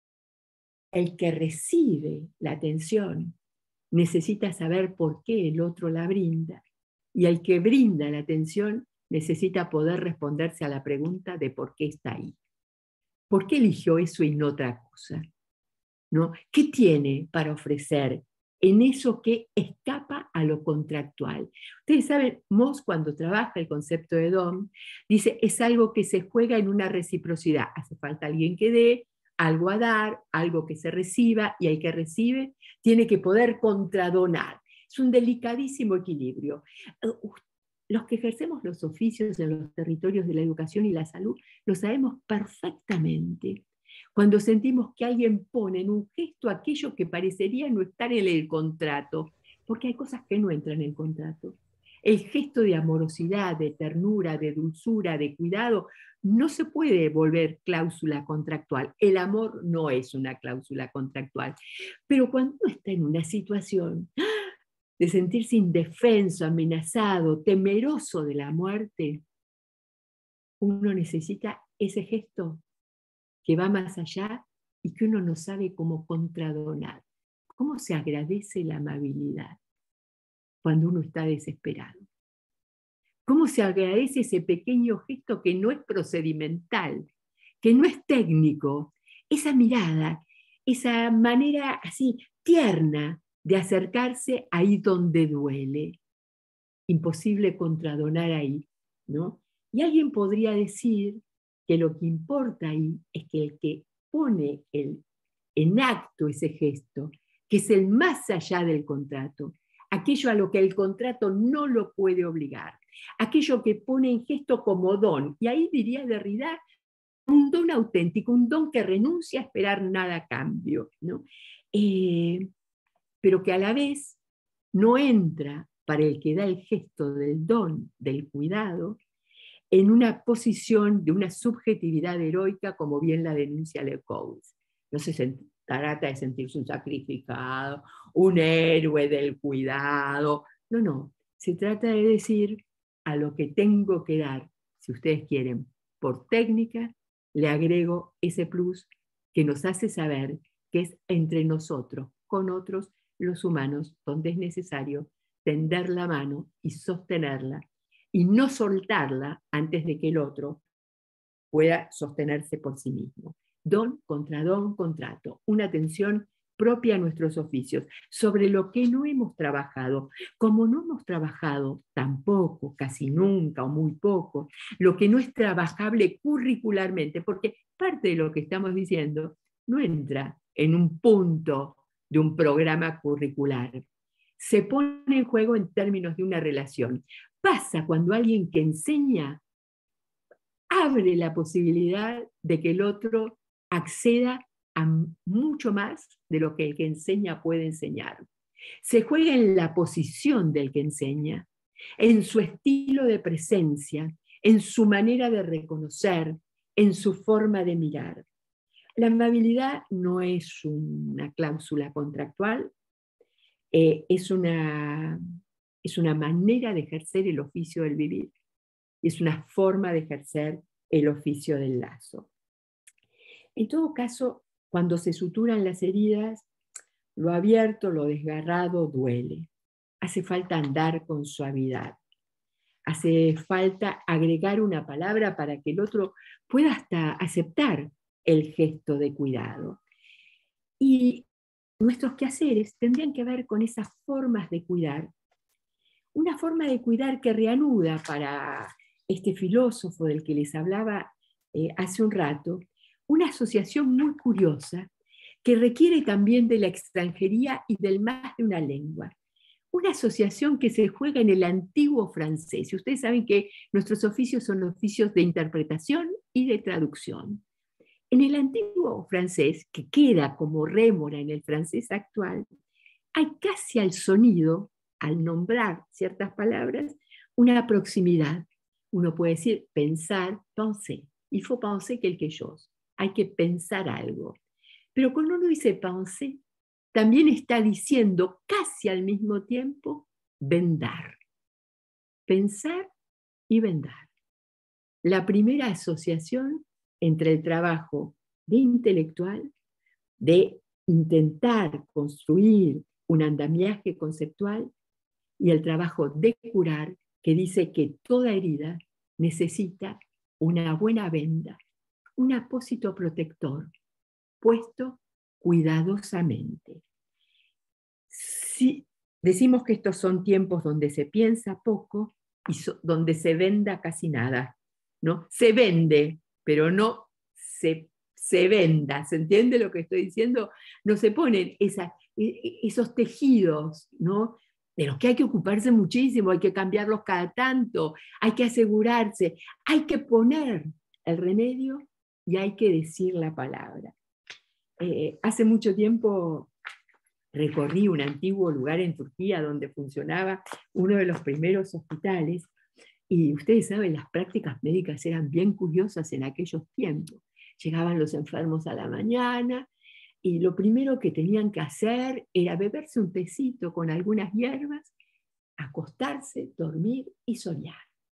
El que recibe la atención necesita saber por qué el otro la brinda, y el que brinda la atención necesita poder responderse a la pregunta de por qué está ahí. ¿Por qué eligió eso y no otra cosa? ¿No? ¿Qué tiene para ofrecer en eso que escapa a lo contractual? Ustedes saben, Moss, cuando trabaja el concepto de don, dice, es algo que se juega en una reciprocidad. Hace falta alguien que dé, algo a dar, algo que se reciba, y el que recibe tiene que poder contradonar. Es un delicadísimo equilibrio. Los que ejercemos los oficios en los territorios de la educación y la salud lo sabemos perfectamente. Cuando sentimos que alguien pone en un gesto aquello que parecería no estar en el contrato, porque hay cosas que no entran en el contrato. El gesto de amorosidad, de ternura, de dulzura, de cuidado, no se puede volver cláusula contractual. El amor no es una cláusula contractual. Pero cuando uno está en una situación de sentirse indefenso, amenazado, temeroso de la muerte, uno necesita ese gesto que va más allá y que uno no sabe cómo contradonar. ¿Cómo se agradece la amabilidad cuando uno está desesperado? ¿Cómo se agradece ese pequeño gesto que no es procedimental, que no es técnico? Esa mirada, esa manera así tierna de acercarse ahí donde duele. Imposible contradonar ahí, ¿no? Y alguien podría decir que lo que importa ahí es que el que pone el, en acto ese gesto, que es el más allá del contrato, aquello a lo que el contrato no lo puede obligar, aquello que pone en gesto como don, y ahí diría Derrida, un don auténtico, un don que renuncia a esperar nada a cambio, ¿no? Eh, pero que a la vez no entra para el que da el gesto del don, del cuidado, en una posición de una subjetividad heroica, como bien la denuncia Lecouz. No se trata de sentirse un sacrificado, un héroe del cuidado. No, no. Se trata de decir a lo que tengo que dar, si ustedes quieren, por técnica, le agrego ese plus que nos hace saber que es entre nosotros, con otros, los humanos, donde es necesario tender la mano y sostenerla, y no soltarla antes de que el otro pueda sostenerse por sí mismo. Don contra don, contrato, una atención propia a nuestros oficios, sobre lo que no hemos trabajado. Como no hemos trabajado tampoco, casi nunca o muy poco, lo que no es trabajable curricularmente, porque parte de lo que estamos diciendo no entra en un punto de un programa curricular. Se pone en juego en términos de una relación. Pasa cuando alguien que enseña abre la posibilidad de que el otro acceda a mucho más de lo que el que enseña puede enseñar. Se juega en la posición del que enseña, en su estilo de presencia, en su manera de reconocer, en su forma de mirar. La amabilidad no es una cláusula contractual, eh, es, una, es una manera de ejercer el oficio del vivir. Es una forma de ejercer el oficio del lazo. En todo caso, cuando se suturan las heridas, lo abierto, lo desgarrado duele. Hace falta andar con suavidad. Hace falta agregar una palabra para que el otro pueda hasta aceptar el gesto de cuidado. Y nuestros quehaceres tendrían que ver con esas formas de cuidar. Una forma de cuidar que reanuda para este filósofo del que les hablaba eh, hace un rato, una asociación muy curiosa que requiere también de la extranjería y del más de una lengua. Una asociación que se juega en el antiguo francés. Y ustedes saben que nuestros oficios son oficios de interpretación y de traducción. En el antiguo francés, que queda como rémora en el francés actual, hay casi al sonido, al nombrar ciertas palabras, una proximidad. Uno puede decir pensar, penser. Il faut penser quelque chose. Hay que pensar algo. Pero cuando uno dice penser, también está diciendo casi al mismo tiempo vendar. Pensar y vendar. La primera asociación entre el trabajo de intelectual, de intentar construir un andamiaje conceptual, y el trabajo de curar, que dice que toda herida necesita una buena venda, un apósito protector, puesto cuidadosamente. Si decimos que estos son tiempos donde se piensa poco y so, donde se venda casi nada, ¿no? Se vende, pero no se, se venda. ¿Se entiende lo que estoy diciendo? No se ponen esa, esos tejidos, ¿no? De los que hay que ocuparse muchísimo, hay que cambiarlos cada tanto, hay que asegurarse, hay que poner el remedio y hay que decir la palabra. Eh, hace mucho tiempo recorrí un antiguo lugar en Turquía donde funcionaba uno de los primeros hospitales y ustedes saben, las prácticas médicas eran bien curiosas en aquellos tiempos. Llegaban los enfermos a la mañana y lo primero que tenían que hacer era beberse un tecito con algunas hierbas, acostarse, dormir y soñar.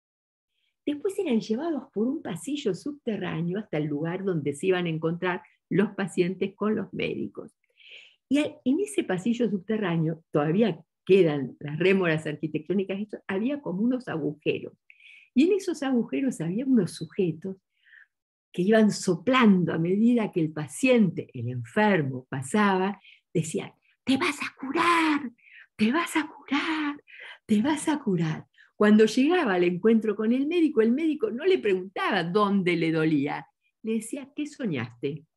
Después eran llevados por un pasillo subterráneo hasta el lugar donde se iban a encontrar los pacientes con los médicos. Y en ese pasillo subterráneo, todavía quedan las rémoras arquitectónicas, había como unos agujeros. Y en esos agujeros había unos sujetos que iban soplando a medida que el paciente, el enfermo, pasaba, decían, te vas a curar, te vas a curar, te vas a curar. Cuando llegaba al encuentro con el médico, el médico no le preguntaba dónde le dolía, le decía, ¿qué soñaste?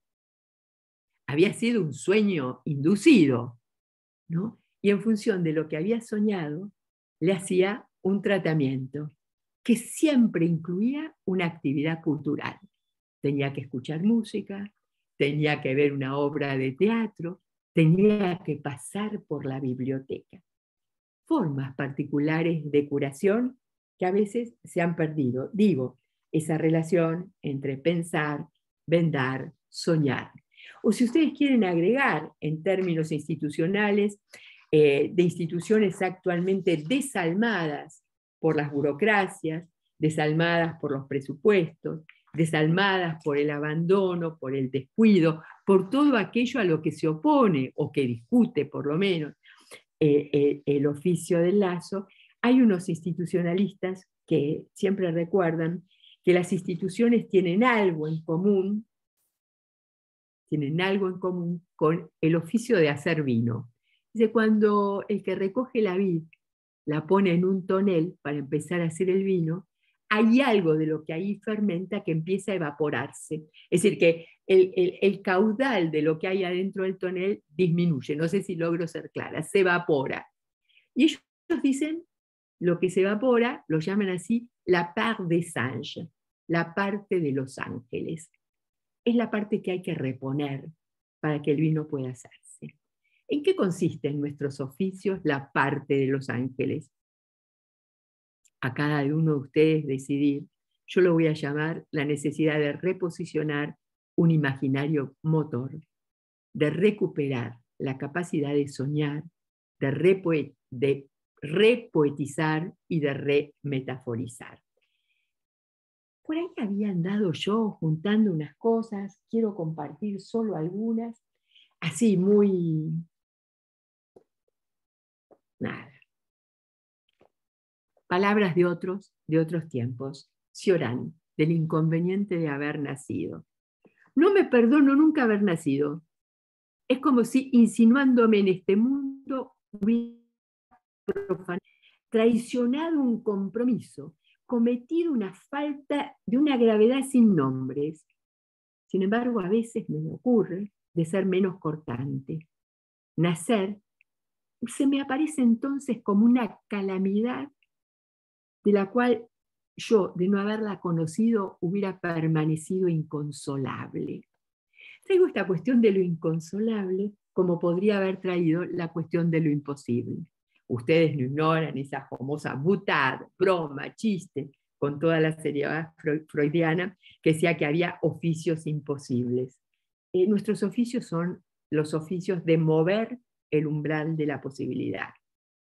Había sido un sueño inducido, ¿no? Y en función de lo que había soñado, le hacía un tratamiento que siempre incluía una actividad cultural. Tenía que escuchar música, tenía que ver una obra de teatro, tenía que pasar por la biblioteca. Formas particulares de curación que a veces se han perdido. Digo, esa relación entre pensar, vendar, soñar. O si ustedes quieren agregar en términos institucionales, eh, de instituciones actualmente desalmadas por las burocracias, desalmadas por los presupuestos, desalmadas por el abandono, por el descuido, por todo aquello a lo que se opone, o que discute por lo menos, eh, eh, el oficio del lazo, hay unos institucionalistas que siempre recuerdan que las instituciones tienen algo en común, tienen algo en común con el oficio de hacer vino. Dice, cuando el que recoge la vid la pone en un tonel para empezar a hacer el vino, hay algo de lo que ahí fermenta que empieza a evaporarse. Es decir, que el, el, el caudal de lo que hay adentro del tonel disminuye. No sé si logro ser clara, se evapora. Y ellos dicen, lo que se evapora, lo llaman así, la part des anges, la parte de los ángeles. Es la parte que hay que reponer para que el vino pueda hacerse. ¿En qué consiste en nuestros oficios la parte de los ángeles? A cada uno de ustedes decidir. Yo lo voy a llamar la necesidad de reposicionar un imaginario motor, de recuperar la capacidad de soñar, de, repoet de repoetizar y de remetaforizar. Por ahí había andado yo juntando unas cosas, quiero compartir solo algunas, así muy... nada. Palabras de otros, de otros tiempos. Cioran, del inconveniente de haber nacido. No me perdono nunca haber nacido. Es como si insinuándome en este mundo hubiera profanado, traicionado un compromiso, cometido una falta de una gravedad sin nombres. Sin embargo, a veces me ocurre de ser menos cortante. Nacer se me aparece entonces como una calamidad de la cual yo, de no haberla conocido, hubiera permanecido inconsolable. Traigo esta cuestión de lo inconsolable como podría haber traído la cuestión de lo imposible. Ustedes no ignoran esa famosa butad, broma, chiste, con toda la seriedad freudiana, que decía que había oficios imposibles. Eh, nuestros oficios son los oficios de mover el umbral de la posibilidad.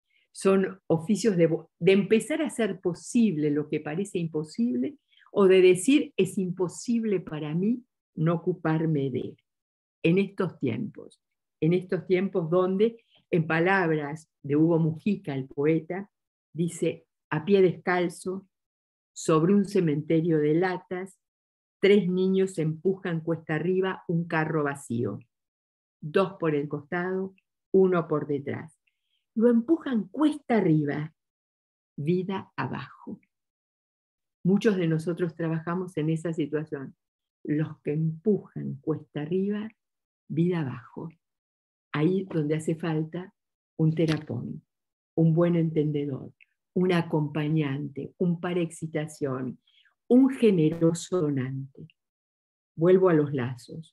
Son oficios de, de empezar a hacer posible lo que parece imposible, o de decir es imposible para mí no ocuparme de. En estos tiempos, en estos tiempos donde, en palabras de Hugo Mujica, el poeta, dice, a pie descalzo, sobre un cementerio de latas, tres niños empujan cuesta arriba un carro vacío, dos por el costado, uno por detrás. Lo empujan cuesta arriba, vida abajo. Muchos de nosotros trabajamos en esa situación. Los que empujan cuesta arriba, vida abajo. Ahí donde hace falta un terapón, un buen entendedor, un acompañante, un parexcitación, un generoso donante. Vuelvo a los lazos.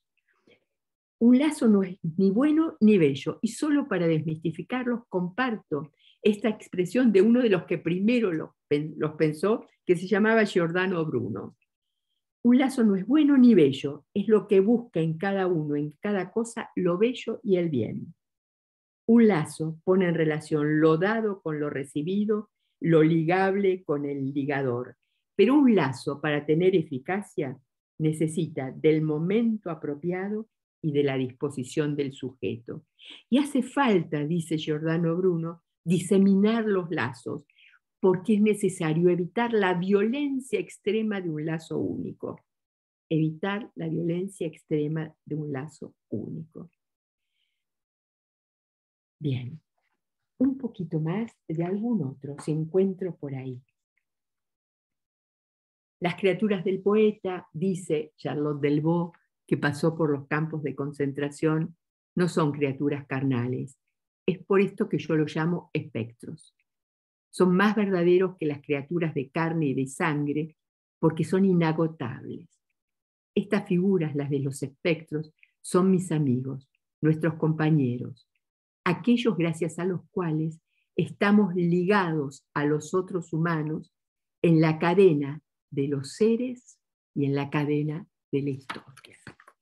Un lazo no es ni bueno ni bello, y solo para desmistificarlos comparto esta expresión de uno de los que primero los, los pensó, que se llamaba Giordano Bruno. Un lazo no es bueno ni bello, es lo que busca en cada uno, en cada cosa, lo bello y el bien. Un lazo pone en relación lo dado con lo recibido, lo ligable con el ligador. Pero un lazo, para tener eficacia, necesita del momento apropiado y de la disposición del sujeto. Y hace falta, dice Giordano Bruno, diseminar los lazos, porque es necesario evitar la violencia extrema de un lazo único. Evitar la violencia extrema de un lazo único. Bien, un poquito más de algún otro, si encuentro por ahí. Las criaturas del poeta, dice Charlotte Delvaux, que pasó por los campos de concentración, no son criaturas carnales. Es por esto que yo los llamo espectros. Son más verdaderos que las criaturas de carne y de sangre, porque son inagotables. Estas figuras, las de los espectros, son mis amigos, nuestros compañeros, aquellos gracias a los cuales estamos ligados a los otros humanos en la cadena de los seres y en la cadena de la historia.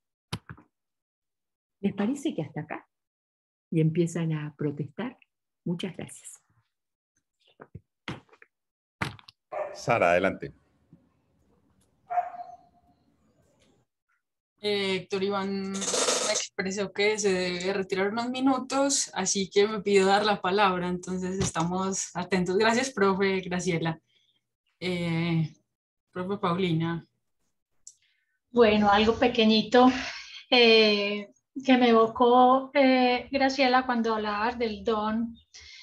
¿Les parece que hasta acá? Y empiezan a protestar. Muchas gracias. Sara, adelante. Eh, Héctor Iván, me expresó que se debe retirar unos minutos, así que me pidió dar la palabra, entonces estamos atentos. Gracias, profe Graciela. Eh, profe Paulina. Bueno, algo pequeñito eh, que me evocó eh, Graciela cuando hablabas del don,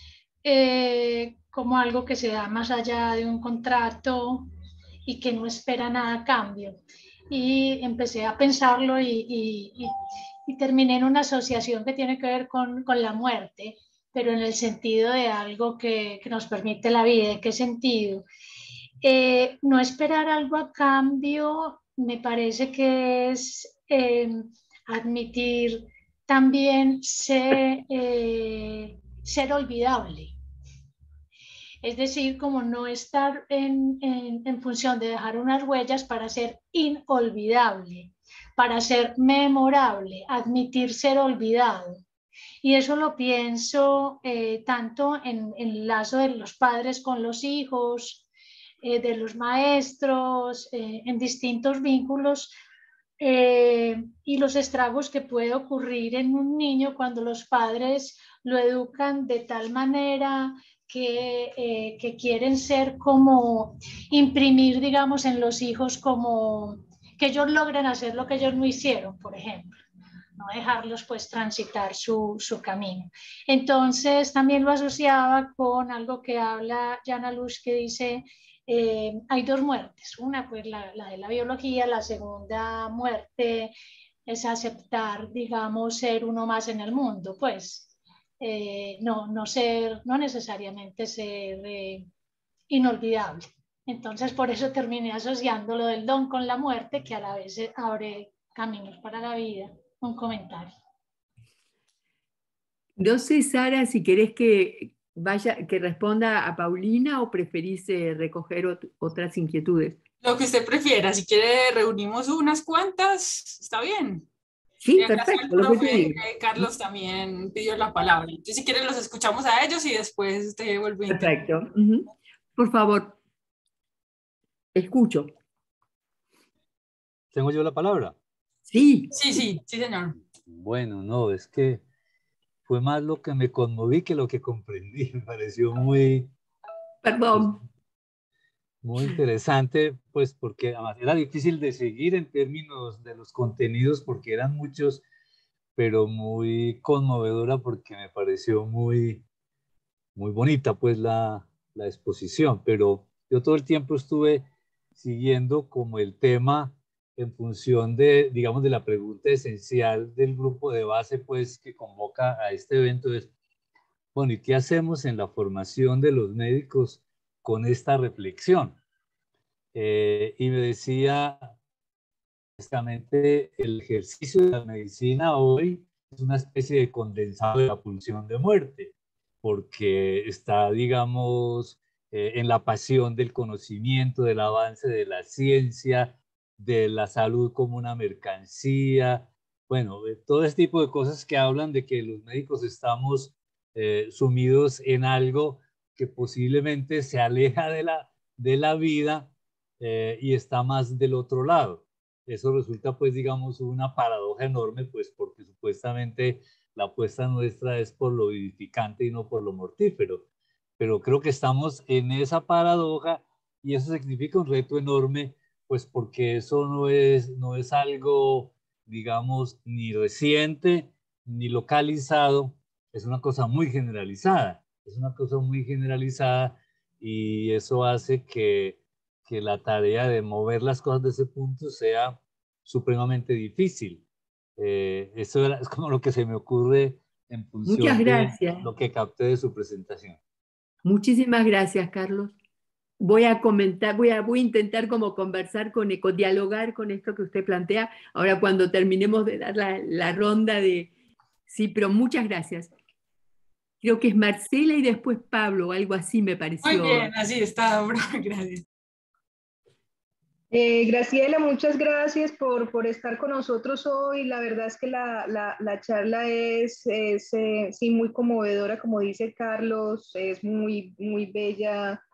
eh, como algo que se da más allá de un contrato y que no espera nada a cambio. Y empecé a pensarlo y, y, y, y terminé en una asociación que tiene que ver con, con la muerte, pero en el sentido de algo que, que nos permite la vida. ¿En qué sentido? Eh, no esperar algo a cambio me parece que es eh, admitir también ser, eh, ser olvidable. Es decir, como no estar en, en, en función de dejar unas huellas para ser inolvidable, para ser memorable, admitir ser olvidado. Y eso lo pienso eh, tanto en, en el lazo de los padres con los hijos, eh, de los maestros, eh, en distintos vínculos, eh, y los estragos que puede ocurrir en un niño cuando los padres lo educan de tal manera que, eh, que quieren ser como, imprimir, digamos, en los hijos como que ellos logren hacer lo que ellos no hicieron, por ejemplo. No dejarlos pues transitar su, su camino. Entonces también lo asociaba con algo que habla Jana Luz, que dice, eh, hay dos muertes, una pues la, la de la biología, la segunda muerte es aceptar, digamos, ser uno más en el mundo, pues eh, no, no ser, no necesariamente ser eh, inolvidable. Entonces por eso terminé asociando lo del don con la muerte, que a la vez abre caminos para la vida. Un comentario. No sé, Sara, si querés que vaya, que responda a Paulina o preferís eh, recoger ot otras inquietudes. Lo que usted prefiera, si quiere reunimos unas cuantas, está bien. Sí, Y acá está el perfecto, lo que te profe digo. eh, Carlos también pidió la palabra. Entonces, si quiere los escuchamos a ellos y después usted vuelve a intervenir. Perfecto. Uh-huh. Por favor, escucho. ¿Tengo yo la palabra? Sí. Sí, sí, sí, señor. Bueno, no, es que fue más lo que me conmoví que lo que comprendí. Me pareció muy, Perdón. pues, muy interesante, pues porque además era difícil de seguir en términos de los contenidos porque eran muchos, pero muy conmovedora porque me pareció muy, muy bonita pues la, la exposición. Pero yo todo el tiempo estuve siguiendo como el tema en función de, digamos, de la pregunta esencial del grupo de base, pues, que convoca a este evento es, bueno, ¿y qué hacemos en la formación de los médicos con esta reflexión? Eh, y me decía, justamente, el ejercicio de la medicina hoy es una especie de condensado de la pulsión de muerte, porque está, digamos, eh, en la pasión del conocimiento, del avance de la ciencia, de la salud como una mercancía, bueno, de todo este tipo de cosas que hablan de que los médicos estamos eh, sumidos en algo que posiblemente se aleja de la, de la vida eh, y está más del otro lado. Eso resulta, pues, digamos, una paradoja enorme, pues, porque supuestamente la apuesta nuestra es por lo vivificante y no por lo mortífero. Pero creo que estamos en esa paradoja y eso significa un reto enorme, pues porque eso no es, no es algo, digamos, ni reciente ni localizado, es una cosa muy generalizada, es una cosa muy generalizada y eso hace que, que la tarea de mover las cosas de ese punto sea supremamente difícil. Eh, eso era, es como lo que se me ocurre en Muchas función de gracias. lo que capté de su presentación. Muchísimas gracias, Carlos. Voy a comentar, voy a, voy a intentar como conversar con, con dialogar con esto que usted plantea. Ahora cuando terminemos de dar la, la ronda de... Sí, pero muchas gracias. Creo que es Marcela y después Pablo, o algo así me pareció. Muy bien, así está, bro. Gracias. Eh, Graciela, muchas gracias por, por estar con nosotros hoy. La verdad es que la, la, la charla es, es eh, sí, muy conmovedora, como dice Carlos, es muy, muy bella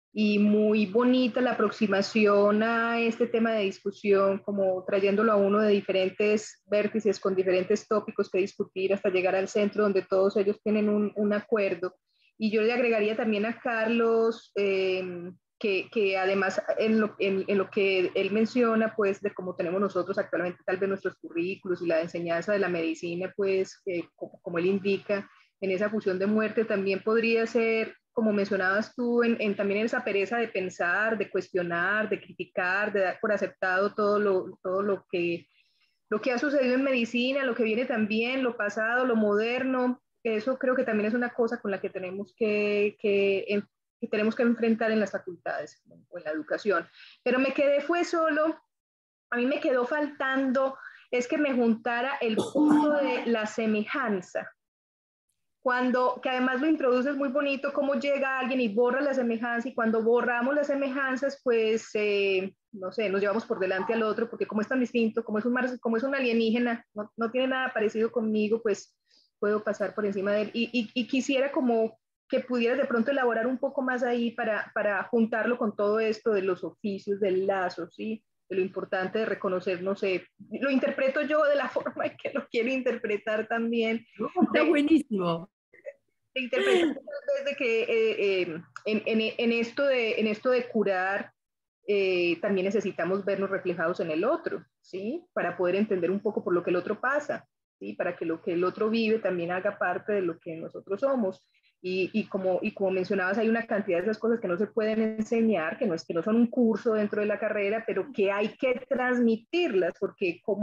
y muy bonita la aproximación a este tema de discusión, como trayéndolo a uno de diferentes vértices con diferentes tópicos que discutir hasta llegar al centro donde todos ellos tienen un, un acuerdo. Y yo le agregaría también a Carlos eh, que, que además en lo, en, en lo que él menciona, pues de cómo tenemos nosotros actualmente tal vez nuestros currículos y la enseñanza de la medicina, pues eh, como, como él indica, en esa fusión de muerte también podría ser, como mencionabas tú, en, en también en esa pereza de pensar, de cuestionar, de criticar, de dar por aceptado todo lo, todo lo que, lo que ha sucedido en medicina, lo que viene también, lo pasado, lo moderno. Eso creo que también es una cosa con la que tenemos que, que, que tenemos que enfrentar en las facultades o en la educación. Pero me quedé fue solo, a mí me quedó faltando, es que me juntara el punto de la semejanza. Cuando, que además lo introduces muy bonito, cómo llega alguien y borra la semejanza, y cuando borramos las semejanzas, pues, eh, no sé, nos llevamos por delante al otro, porque como es tan distinto, como es un, como es un alienígena, no, no tiene nada parecido conmigo, pues puedo pasar por encima de él. Y, y, y quisiera como que pudieras de pronto elaborar un poco más ahí para, para juntarlo con todo esto de los oficios, del lazo, ¿sí? De lo importante de reconocer, no sé, lo interpreto yo de la forma en que lo quiero interpretar también. Está buenísimo. De interpretar desde que eh, eh, en, en, en, esto de, en esto de curar eh, también necesitamos vernos reflejados en el otro, ¿sí? Para poder entender un poco por lo que el otro pasa, ¿sí? Para que lo que el otro vive también haga parte de lo que nosotros somos. Y, y, como, y como mencionabas, hay una cantidad de esas cosas que no se pueden enseñar, que no, es, que no son un curso dentro de la carrera, pero que hay que transmitirlas, porque como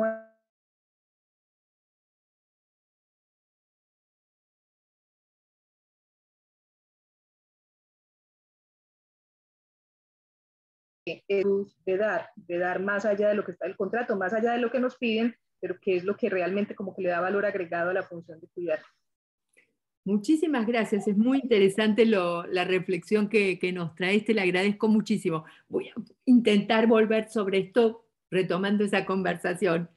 de dar, de dar más allá de lo que está en el contrato, más allá de lo que nos piden, pero que es lo que realmente como que le da valor agregado a la función de cuidar. Muchísimas gracias, es muy interesante lo, la reflexión que, que nos traes, te la agradezco muchísimo. Voy a intentar volver sobre esto retomando esa conversación.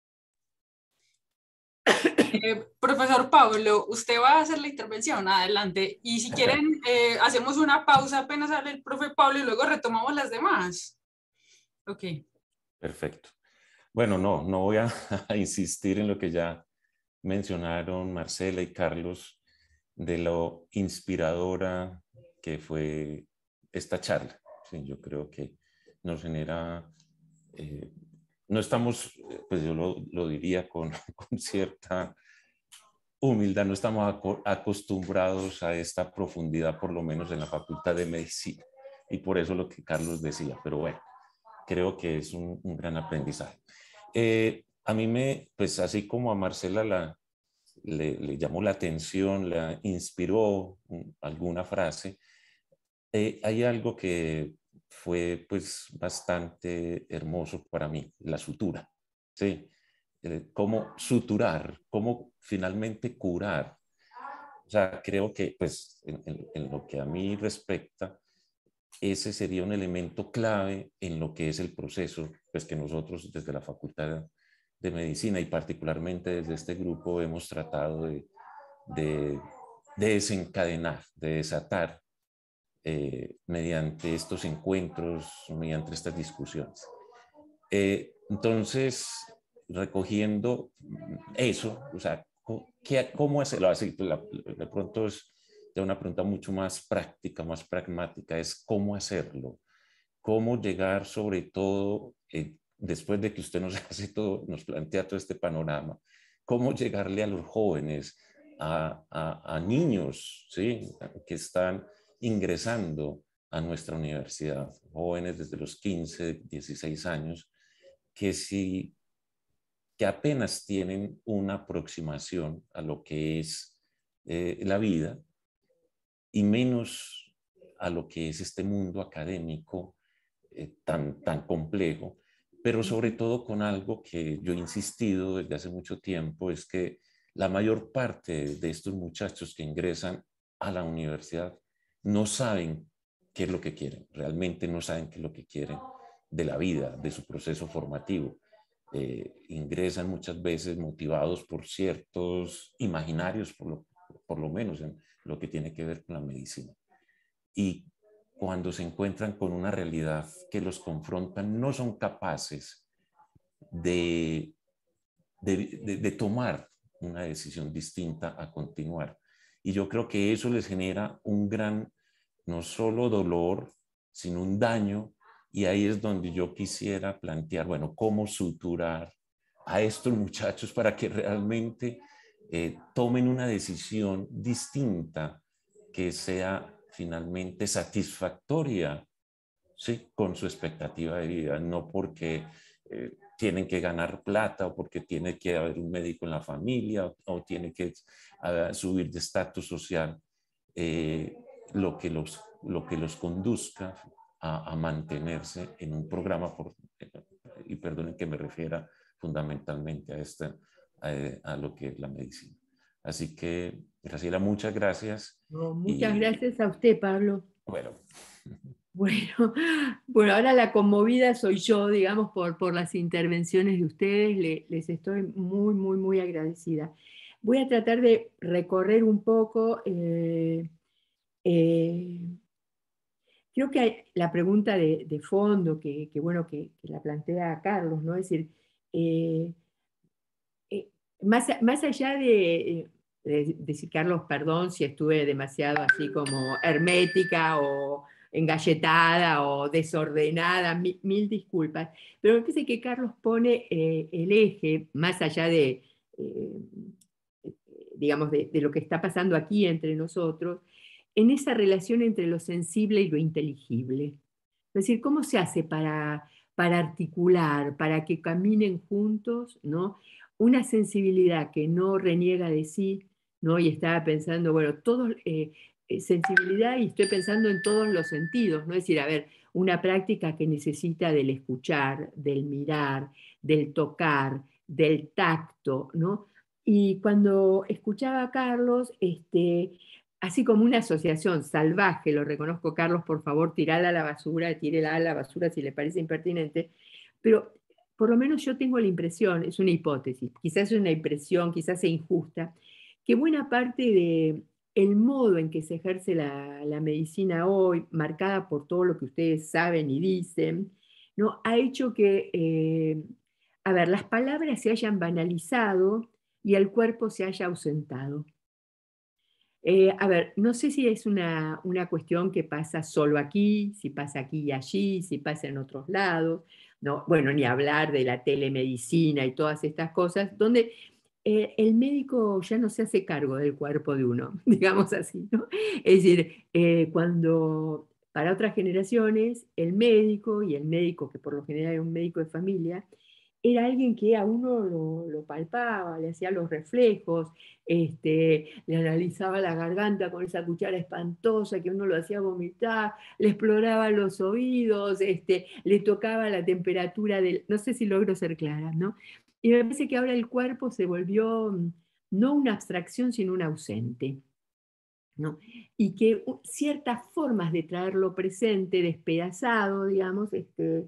Eh, profesor Pablo, usted va a hacer la intervención, adelante. Y si quieren, eh, hacemos una pausa apenas hable el profe Pablo y luego retomamos las demás. Ok. Perfecto. Bueno, no, no voy a, a insistir en lo que ya mencionaron Marcela y Carlos de lo inspiradora que fue esta charla. Sí, yo creo que nos genera, eh, no estamos, pues yo lo, lo diría con, con cierta humildad, no estamos acostumbrados a esta profundidad, por lo menos en la Facultad de Medicina. Y por eso lo que Carlos decía, pero bueno, creo que es un, un gran aprendizaje. Eh, a mí me, pues así como a Marcela la, le, le llamó la atención, la inspiró un, alguna frase, eh, hay algo que fue pues bastante hermoso para mí, la sutura, ¿sí? Eh, cómo suturar, cómo finalmente curar. O sea, creo que pues en, en, en lo que a mí respecta, ese sería un elemento clave en lo que es el proceso, pues que nosotros desde la Facultad de Medicina y particularmente desde este grupo hemos tratado de, de, de desencadenar, de desatar eh, mediante estos encuentros, mediante estas discusiones. Eh, entonces, recogiendo eso, o sea, ¿qué, ¿cómo hacerlo? Así, de pronto es de una pregunta mucho más práctica, más pragmática, es cómo hacerlo, cómo llegar sobre todo, eh, después de que usted nos hace todo, nos plantea todo este panorama, cómo llegarle a los jóvenes, a, a, a niños, ¿sí? Que están ingresando a nuestra universidad, jóvenes desde los quince, dieciséis años, que si que apenas tienen una aproximación a lo que es eh, la vida y menos a lo que es este mundo académico eh, tan, tan complejo, pero sobre todo con algo que yo he insistido desde hace mucho tiempo, es que la mayor parte de estos muchachos que ingresan a la universidad no saben qué es lo que quieren, realmente no saben qué es lo que quieren de la vida, de su proceso formativo. Eh, ingresan muchas veces motivados por ciertos imaginarios, por lo, por lo menos en lo que tiene que ver con la medicina. Y cuando se encuentran con una realidad que los confronta, no son capaces de, de, de, de tomar una decisión distinta a continuar. Y yo creo que eso les genera un gran, no solo dolor, sino un daño. Y ahí es donde yo quisiera plantear, bueno, cómo suturar a estos muchachos para que realmente eh, tomen una decisión distinta que sea finalmente satisfactoria, ¿sí?, con su expectativa de vida, no porque eh, tienen que ganar plata o porque tiene que haber un médico en la familia o, o tiene que uh, subir de estatus social, eh, lo, que los, lo que los conduzca a, a mantenerse en un programa, por, y perdonen que me refiera fundamentalmente a, esta, a, a lo que es la medicina. Así que, Graciela, muchas gracias. No, muchas y, gracias a usted, Pablo. Bueno. Bueno, bueno, ahora la conmovida soy yo, digamos, por, por las intervenciones de ustedes. Le, les estoy muy, muy, muy agradecida. Voy a tratar de recorrer un poco. Eh, eh, creo que hay la pregunta de, de fondo, que, que bueno, que, que la plantea Carlos, ¿no? Es decir, eh, eh, más, más allá de, de decir, Carlos, perdón si estuve demasiado así como hermética o engalletada o desordenada, mil, mil disculpas, pero me parece que Carlos pone eh, el eje, más allá de, eh, digamos, de, de lo que está pasando aquí entre nosotros, en esa relación entre lo sensible y lo inteligible. Es decir, ¿cómo se hace para, para articular, para que caminen juntos, ¿no? Una sensibilidad que no reniega de sí, ¿no? Y estaba pensando, bueno, todos, eh, sensibilidad, y estoy pensando en todos los sentidos, ¿no? Es decir, a ver, una práctica que necesita del escuchar, del mirar, del tocar, del tacto, ¿no? Y cuando escuchaba a Carlos, este, así como una asociación salvaje, lo reconozco, Carlos, por favor, tirala a la basura, tírela a la basura si le parece impertinente, pero por lo menos yo tengo la impresión, es una hipótesis, quizás es una impresión, quizás sea injusta, que buena parte de el modo en que se ejerce la, la medicina hoy, marcada por todo lo que ustedes saben y dicen, ¿no? Ha hecho que, eh, a ver, las palabras se hayan banalizado y el cuerpo se haya ausentado. Eh, a ver, no sé si es una, una cuestión que pasa solo aquí, si pasa aquí y allí, si pasa en otros lados, no, bueno, ni hablar de la telemedicina y todas estas cosas, donde eh, el médico ya no se hace cargo del cuerpo de uno, digamos así, ¿no? Es decir, eh, cuando para otras generaciones el médico, y el médico que por lo general era un médico de familia, era alguien que a uno lo, lo palpaba, le hacía los reflejos, este, le analizaba la garganta con esa cuchara espantosa que uno lo hacía vomitar, le exploraba los oídos, este, le tocaba la temperatura del... No sé si logro ser clara, ¿no? Y me parece que ahora el cuerpo se volvió no una abstracción, sino un ausente, ¿no? Y que ciertas formas de traerlo presente, despedazado, digamos, este,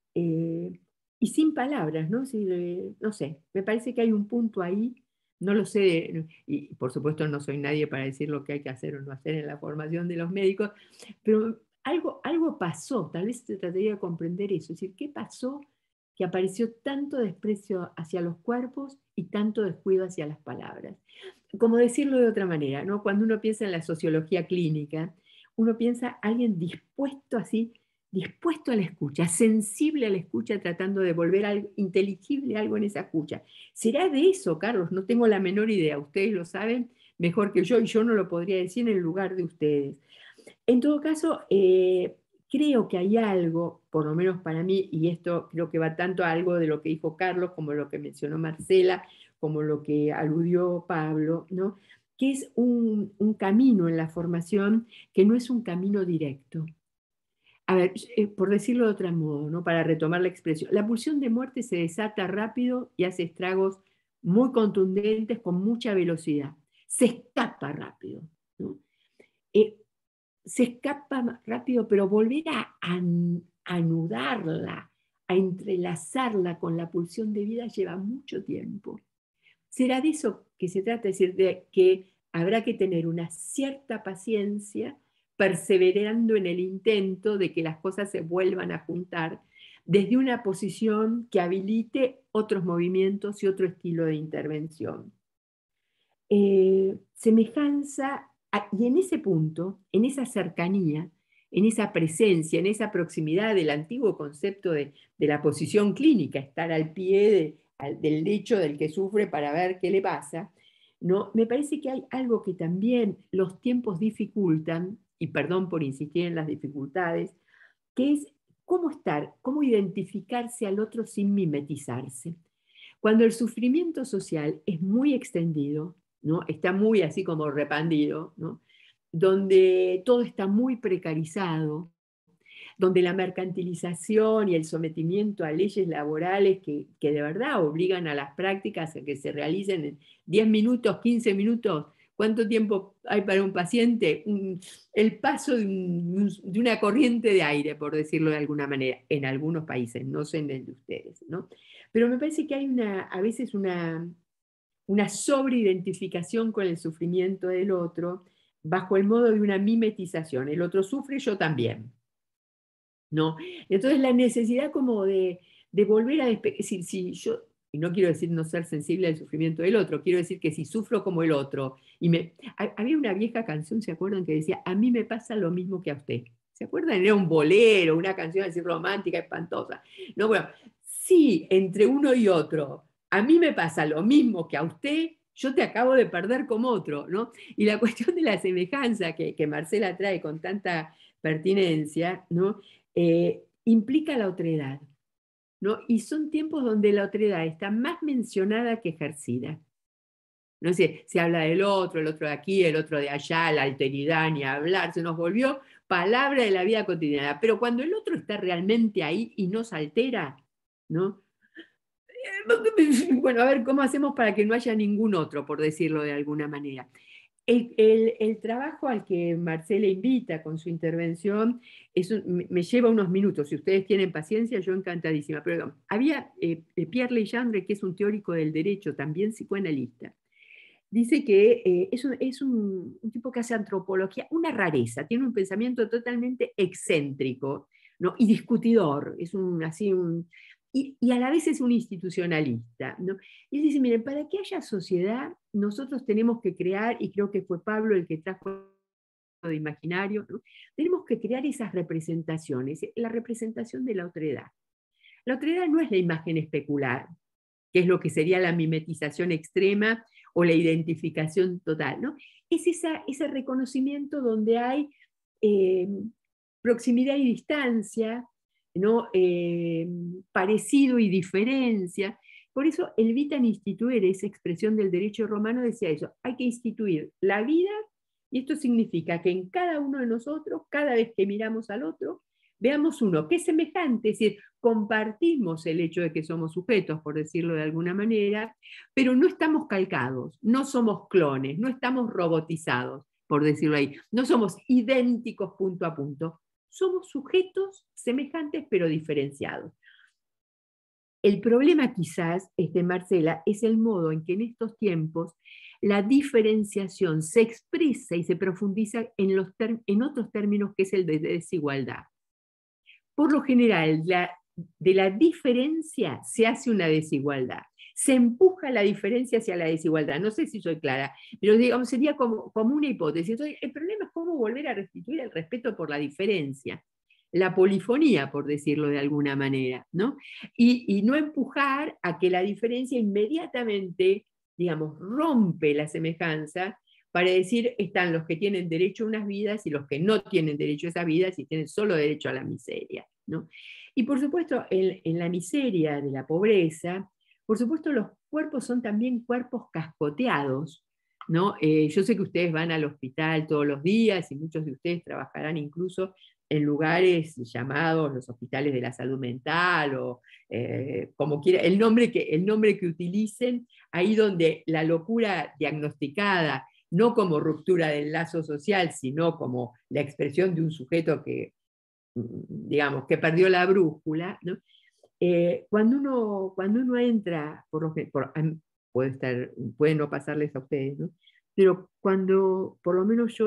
eh, y sin palabras, ¿no? Sí, eh, no sé, me parece que hay un punto ahí, no lo sé, y por supuesto no soy nadie para decir lo que hay que hacer o no hacer en la formación de los médicos, pero algo, algo pasó, tal vez se trataría de comprender eso, es decir, ¿qué pasó que apareció tanto desprecio hacia los cuerpos y tanto descuido hacia las palabras? Como decirlo de otra manera, ¿no? Cuando uno piensa en la sociología clínica, uno piensa a alguien dispuesto así, dispuesto a la escucha, sensible a la escucha, tratando de volver algo inteligible algo en esa escucha. ¿Será de eso, Carlos? No tengo la menor idea. Ustedes lo saben mejor que yo y yo no lo podría decir en lugar de ustedes. En todo caso, eh, creo que hay algo, por lo menos para mí, y esto creo que va tanto a algo de lo que dijo Carlos, como lo que mencionó Marcela, como lo que aludió Pablo, ¿no? Que es un, un camino en la formación que no es un camino directo. A ver, eh, por decirlo de otro modo, ¿no? Para retomar la expresión, la pulsión de muerte se desata rápido y hace estragos muy contundentes con mucha velocidad. Se escapa rápido, ¿no? Eh, se escapa rápido, pero volver a anudarla, a entrelazarla con la pulsión de vida lleva mucho tiempo. Será de eso que se trata, es decir, de que habrá que tener una cierta paciencia perseverando en el intento de que las cosas se vuelvan a juntar desde una posición que habilite otros movimientos y otro estilo de intervención. Eh, semejanza, a, y en ese punto, en esa cercanía, en esa presencia, en esa proximidad del antiguo concepto de, de la posición clínica, estar al pie de, al, del lecho del que sufre para ver qué le pasa, ¿no? Me parece que hay algo que también los tiempos dificultan, y perdón por insistir en las dificultades, que es cómo estar, cómo identificarse al otro sin mimetizarse. Cuando el sufrimiento social es muy extendido, ¿no? Está muy así como repandido, ¿no? Donde todo está muy precarizado, donde la mercantilización y el sometimiento a leyes laborales que, que de verdad obligan a las prácticas a que se realicen en diez minutos, quince minutos. ¿Cuánto tiempo hay para un paciente? Un, el paso de, un, de una corriente de aire, por decirlo de alguna manera, en algunos países, no sé en el de ustedes, ¿no? Pero me parece que hay una, a veces una, una sobreidentificación con el sufrimiento del otro bajo el modo de una mimetización. El otro sufre, yo también, ¿no? Entonces la necesidad como de, de volver a despegar, si, si yo, y no quiero decir no ser sensible al sufrimiento del otro, quiero decir que si sufro como el otro, y me, había una vieja canción, ¿se acuerdan? Que decía, a mí me pasa lo mismo que a usted. ¿Se acuerdan? Era un bolero, una canción así romántica, espantosa. No, bueno, sí, entre uno y otro, a mí me pasa lo mismo que a usted, yo te acabo de perder como otro, ¿no? Y la cuestión de la semejanza que, que Marcela trae con tanta pertinencia, ¿no? Eh, implica la otredad, ¿no? Y son tiempos donde la otredad está más mencionada que ejercida. No sé, se habla del otro, el otro de aquí, el otro de allá, la alteridad, ni hablar, se nos volvió palabra de la vida cotidiana. Pero cuando el otro está realmente ahí y nos altera, ¿no? Bueno, a ver, ¿cómo hacemos para que no haya ningún otro, por decirlo de alguna manera? El, el, el trabajo al que Marcela invita con su intervención es un, me lleva unos minutos. Si ustedes tienen paciencia, yo encantadísima. Pero había eh, Pierre Legendre, que es un teórico del derecho, también psicoanalista. Dice que eh, es, un, es un, un tipo que hace antropología, una rareza, tiene un pensamiento totalmente excéntrico, ¿no? Y discutidor, es un, así un, y, y a la vez es un institucionalista, ¿no? Y él dice, miren, para que haya sociedad, nosotros tenemos que crear, y creo que fue Pablo el que trajo de imaginario, ¿no? Tenemos que crear esas representaciones, la representación de la otredad. La otredad no es la imagen especular, que es lo que sería la mimetización extrema o la identificación total, ¿no? Es esa, ese reconocimiento donde hay eh, proximidad y distancia, ¿no? Eh, parecido y diferencia. Por eso el vitam instituere, esa expresión del derecho romano, decía eso, hay que instituir la vida, y esto significa que en cada uno de nosotros, cada vez que miramos al otro, veamos uno que es semejante, es decir, compartimos el hecho de que somos sujetos, por decirlo de alguna manera, pero no estamos calcados, no somos clones, no estamos robotizados, por decirlo ahí, no somos idénticos punto a punto, somos sujetos semejantes pero diferenciados. El problema quizás, este, Marcela, es el modo en que en estos tiempos la diferenciación se expresa y se profundiza en, los en otros términos, que es el de desigualdad. Por lo general, la, de la diferencia se hace una desigualdad. Se empuja la diferencia hacia la desigualdad. No sé si soy clara, pero digamos, sería como, como una hipótesis. Entonces, el problema es cómo volver a restituir el respeto por la diferencia, la polifonía, por decirlo de alguna manera, ¿no? Y, y no empujar a que la diferencia inmediatamente, digamos, rompe la semejanza, para decir, están los que tienen derecho a unas vidas y los que no tienen derecho a esas vidas y tienen solo derecho a la miseria, ¿no? Y por supuesto, en, en la miseria de la pobreza, por supuesto los cuerpos son también cuerpos cascoteados, ¿no? Eh, yo sé que ustedes van al hospital todos los días y muchos de ustedes trabajarán incluso en lugares llamados los hospitales de la salud mental o eh, como quiera, el nombre, que, el nombre que utilicen, ahí donde la locura diagnosticada, no como ruptura del lazo social, sino como la expresión de un sujeto que, digamos, que perdió la brújula, ¿no? Eh, cuando, uno, cuando uno entra, por lo que, por, puede, estar, puede no pasarles a ustedes, ¿no? Pero cuando, por lo menos yo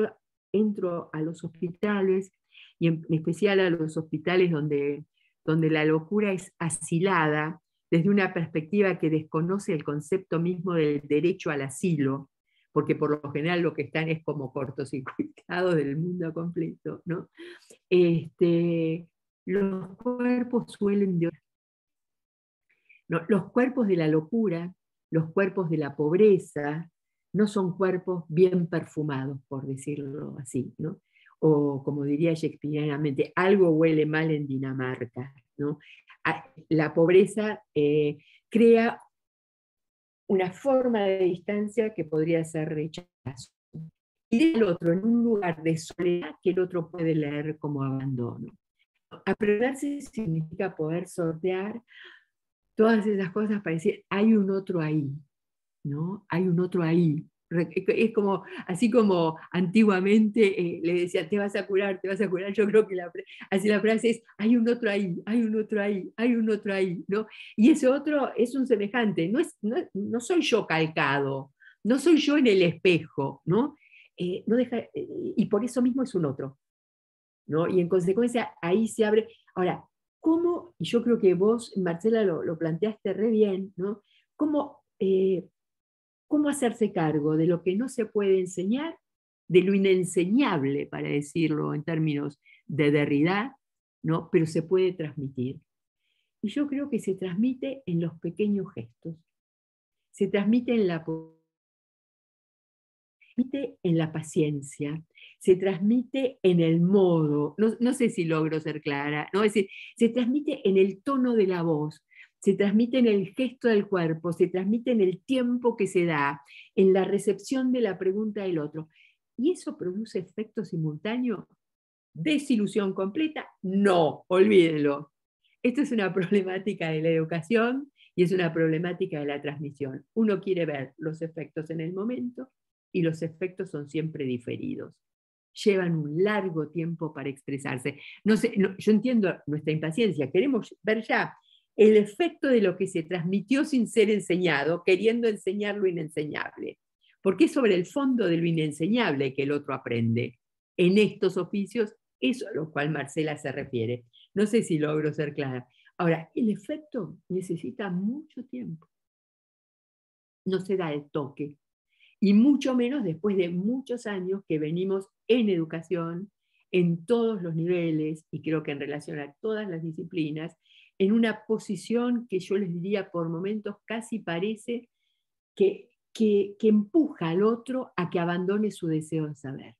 entro a los hospitales, y en especial a los hospitales donde, donde la locura es asilada desde una perspectiva que desconoce el concepto mismo del derecho al asilo, porque por lo general lo que están es como cortocircuitados del mundo completo, ¿no? Este, los cuerpos suelen... No, los cuerpos de la locura, los cuerpos de la pobreza, no son cuerpos bien perfumados, por decirlo así, ¿no? O como diría shakespearianamente, algo huele mal en Dinamarca, ¿no? La pobreza eh, crea una forma de distancia que podría ser rechazo. Y del otro, en un lugar de soledad que el otro puede leer como abandono. Aprenderse significa poder sortear todas esas cosas para decir, hay un otro ahí, ¿no? Hay un otro ahí. Es como, así como antiguamente eh, le decían, te vas a curar, te vas a curar, yo creo que la, así la frase es, hay un otro ahí, hay un otro ahí, hay un otro ahí, ¿no? Y ese otro es un semejante, no, es, no, no soy yo calcado, no soy yo en el espejo, ¿no? Eh, no deja, eh, y por eso mismo es un otro, ¿no? Y en consecuencia ahí se abre. Ahora, ¿cómo? Y yo creo que vos, Marcela, lo, lo planteaste re bien, ¿no? ¿Cómo, eh, ¿Cómo hacerse cargo de lo que no se puede enseñar, de lo inenseñable, para decirlo en términos de Derrida, ¿no? Pero se puede transmitir? Y yo creo que se transmite en los pequeños gestos, se transmite en la, transmite en la paciencia, se transmite en el modo, no, no sé si logro ser clara, ¿no? Es decir, se transmite en el tono de la voz, se transmite en el gesto del cuerpo, se transmite en el tiempo que se da, en la recepción de la pregunta del otro. ¿Y eso produce efecto simultáneo? ¿Desilusión completa? No, olvídenlo. Esto es una problemática de la educación y es una problemática de la transmisión. Uno quiere ver los efectos en el momento y los efectos son siempre diferidos. Llevan un largo tiempo para expresarse. No sé, no, yo entiendo nuestra impaciencia, queremos ver ya el efecto de lo que se transmitió sin ser enseñado, queriendo enseñar lo inenseñable. Porque es sobre el fondo de lo inenseñable que el otro aprende. En estos oficios, eso a lo cual Marcela se refiere. No sé si logro ser clara. Ahora, el efecto necesita mucho tiempo. No se da el toque. Y mucho menos después de muchos años que venimos en educación, en todos los niveles, y creo que en relación a todas las disciplinas, en una posición que yo les diría por momentos casi parece que, que, que empuja al otro a que abandone su deseo de saber,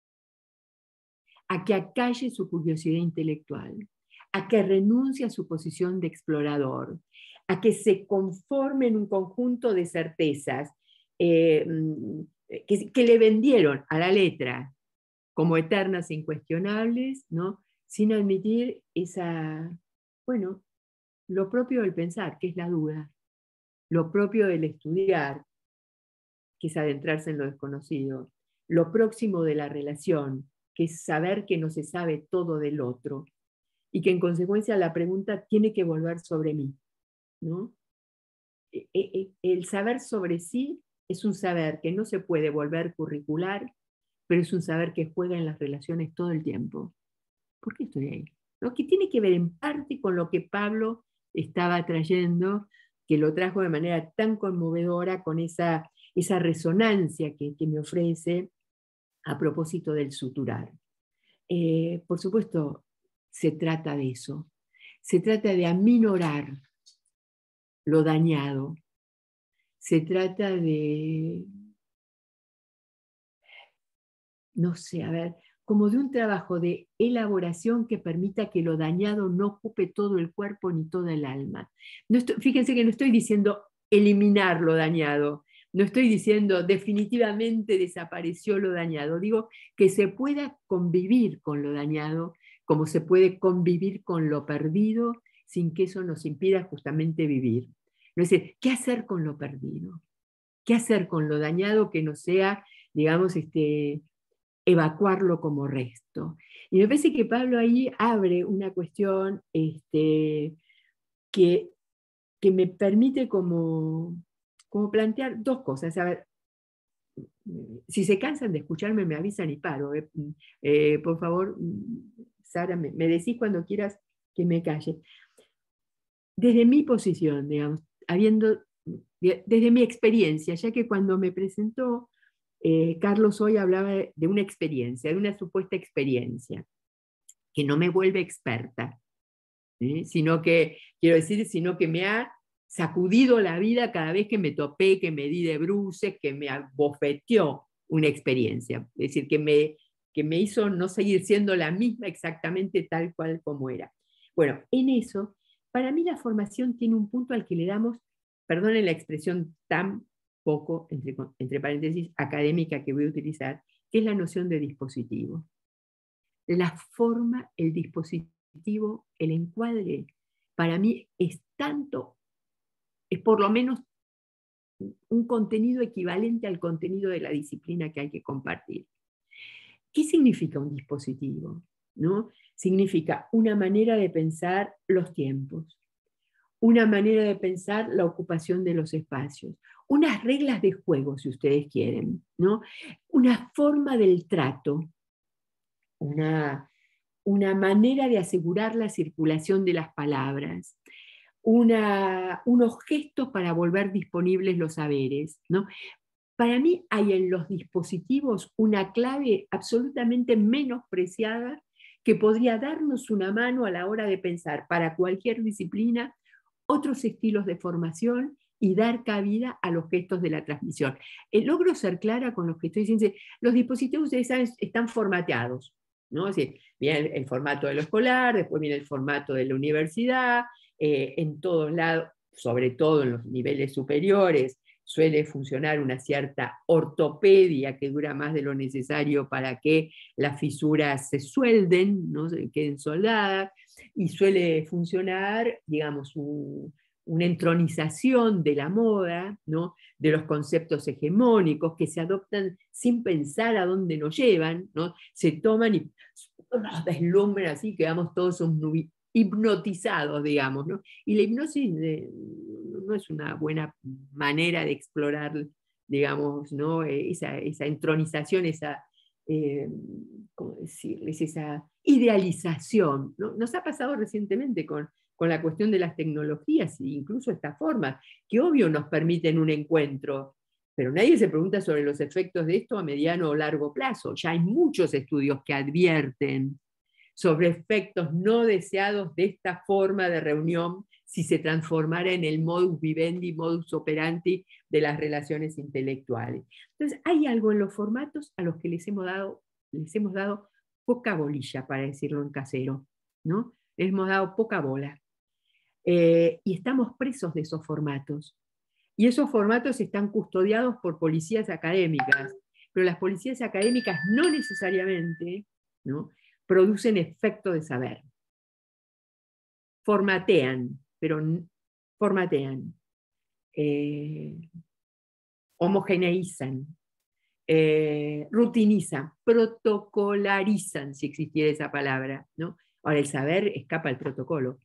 a que acalle su curiosidad intelectual, a que renuncie a su posición de explorador, a que se conforme en un conjunto de certezas eh, que, que le vendieron a la letra como eternas e incuestionables, ¿no? Sin admitir esa, bueno, lo propio del pensar, que es la duda, lo propio del estudiar, que es adentrarse en lo desconocido, lo próximo de la relación, que es saber que no se sabe todo del otro, y que en consecuencia la pregunta tiene que volver sobre mí, ¿no? El saber sobre sí es un saber que no se puede volver curricular, pero es un saber que juega en las relaciones todo el tiempo. ¿Por qué estoy ahí? ¿No? Que tiene que ver en parte con lo que Pablo estaba trayendo, que lo trajo de manera tan conmovedora, con esa, esa resonancia que, que me ofrece a propósito del suturar. Eh, por supuesto, se trata de eso. Se trata de aminorar lo dañado. Se trata de, no sé, a ver, como de un trabajo de elaboración que permita que lo dañado no ocupe todo el cuerpo ni toda el alma. No estoy, fíjense que no estoy diciendo eliminar lo dañado, no estoy diciendo definitivamente desapareció lo dañado, digo que se pueda convivir con lo dañado como se puede convivir con lo perdido sin que eso nos impida justamente vivir. No es decir, ¿qué hacer con lo perdido? ¿Qué hacer con lo dañado que no sea, digamos, este, evacuarlo como resto? Y me parece que Pablo ahí abre una cuestión este, que, que me permite como, como plantear dos cosas. A ver, si se cansan de escucharme, me avisan y paro. Eh. Eh, por favor, Sara, me, me decís cuando quieras que me calle. Desde mi posición, digamos, habiendo, desde mi experiencia, ya que cuando me presentó, eh, Carlos hoy hablaba de una experiencia, de una supuesta experiencia, que no me vuelve experta, ¿eh? Sino que, quiero decir, sino que me ha sacudido la vida cada vez que me topé, que me di de bruces, que me abofeteó una experiencia. Es decir, que me, que me hizo no seguir siendo la misma exactamente tal cual como era. Bueno, en eso, para mí la formación tiene un punto al que le damos, perdonen la expresión tan poco, entre, entre paréntesis, académica que voy a utilizar, que es la noción de dispositivo. La forma, el dispositivo, el encuadre, para mí es tanto, es por lo menos un contenido equivalente al contenido de la disciplina que hay que compartir. ¿Qué significa un dispositivo? ¿No? Significa una manera de pensar los tiempos, una manera de pensar la ocupación de los espacios, unas reglas de juego, si ustedes quieren, ¿no? Una forma del trato, una, una manera de asegurar la circulación de las palabras, una, unos gestos para volver disponibles los saberes, ¿no? Para mí hay en los dispositivos una clave absolutamente menospreciada que podría darnos una mano a la hora de pensar para cualquier disciplina otros estilos de formación y dar cabida a los gestos de la transmisión. Eh, logro ser clara con lo que estoy diciendo. Los dispositivos, ustedes saben, están formateados, ¿no? Es decir, viene el, el formato de lo escolar, después viene el formato de la universidad, eh, en todos lados, sobre todo en los niveles superiores, suele funcionar una cierta ortopedia que dura más de lo necesario para que las fisuras se suelden, ¿no? Queden soldadas, y suele funcionar, digamos, un, una entronización de la moda, ¿no? De los conceptos hegemónicos que se adoptan sin pensar a dónde nos llevan, ¿no? Se toman y nos deslumbran así, quedamos todos hipnotizados, digamos, ¿no? Y la hipnosis de, no es una buena manera de explorar, digamos, ¿no? esa, esa entronización, esa, eh, ¿cómo decirles? Esa idealización, ¿no? Nos ha pasado recientemente con, con la cuestión de las tecnologías, e incluso estas formas, que obvio nos permiten un encuentro, pero nadie se pregunta sobre los efectos de esto a mediano o largo plazo. Ya hay muchos estudios que advierten sobre efectos no deseados de esta forma de reunión si se transformara en el modus vivendi, modus operandi de las relaciones intelectuales. Entonces, hay algo en los formatos a los que les hemos dado, les hemos dado poca bolilla, para decirlo en casero, ¿no? Les hemos dado poca bola. Eh, y estamos presos de esos formatos. Y esos formatos están custodiados por policías académicas, pero las policías académicas no necesariamente, ¿no?, producen efecto de saber. Formatean, pero formatean. Eh, homogeneizan. Eh, rutinizan. Protocolarizan, si existiera esa palabra, ¿no? Ahora, el saber escapa al protocolo.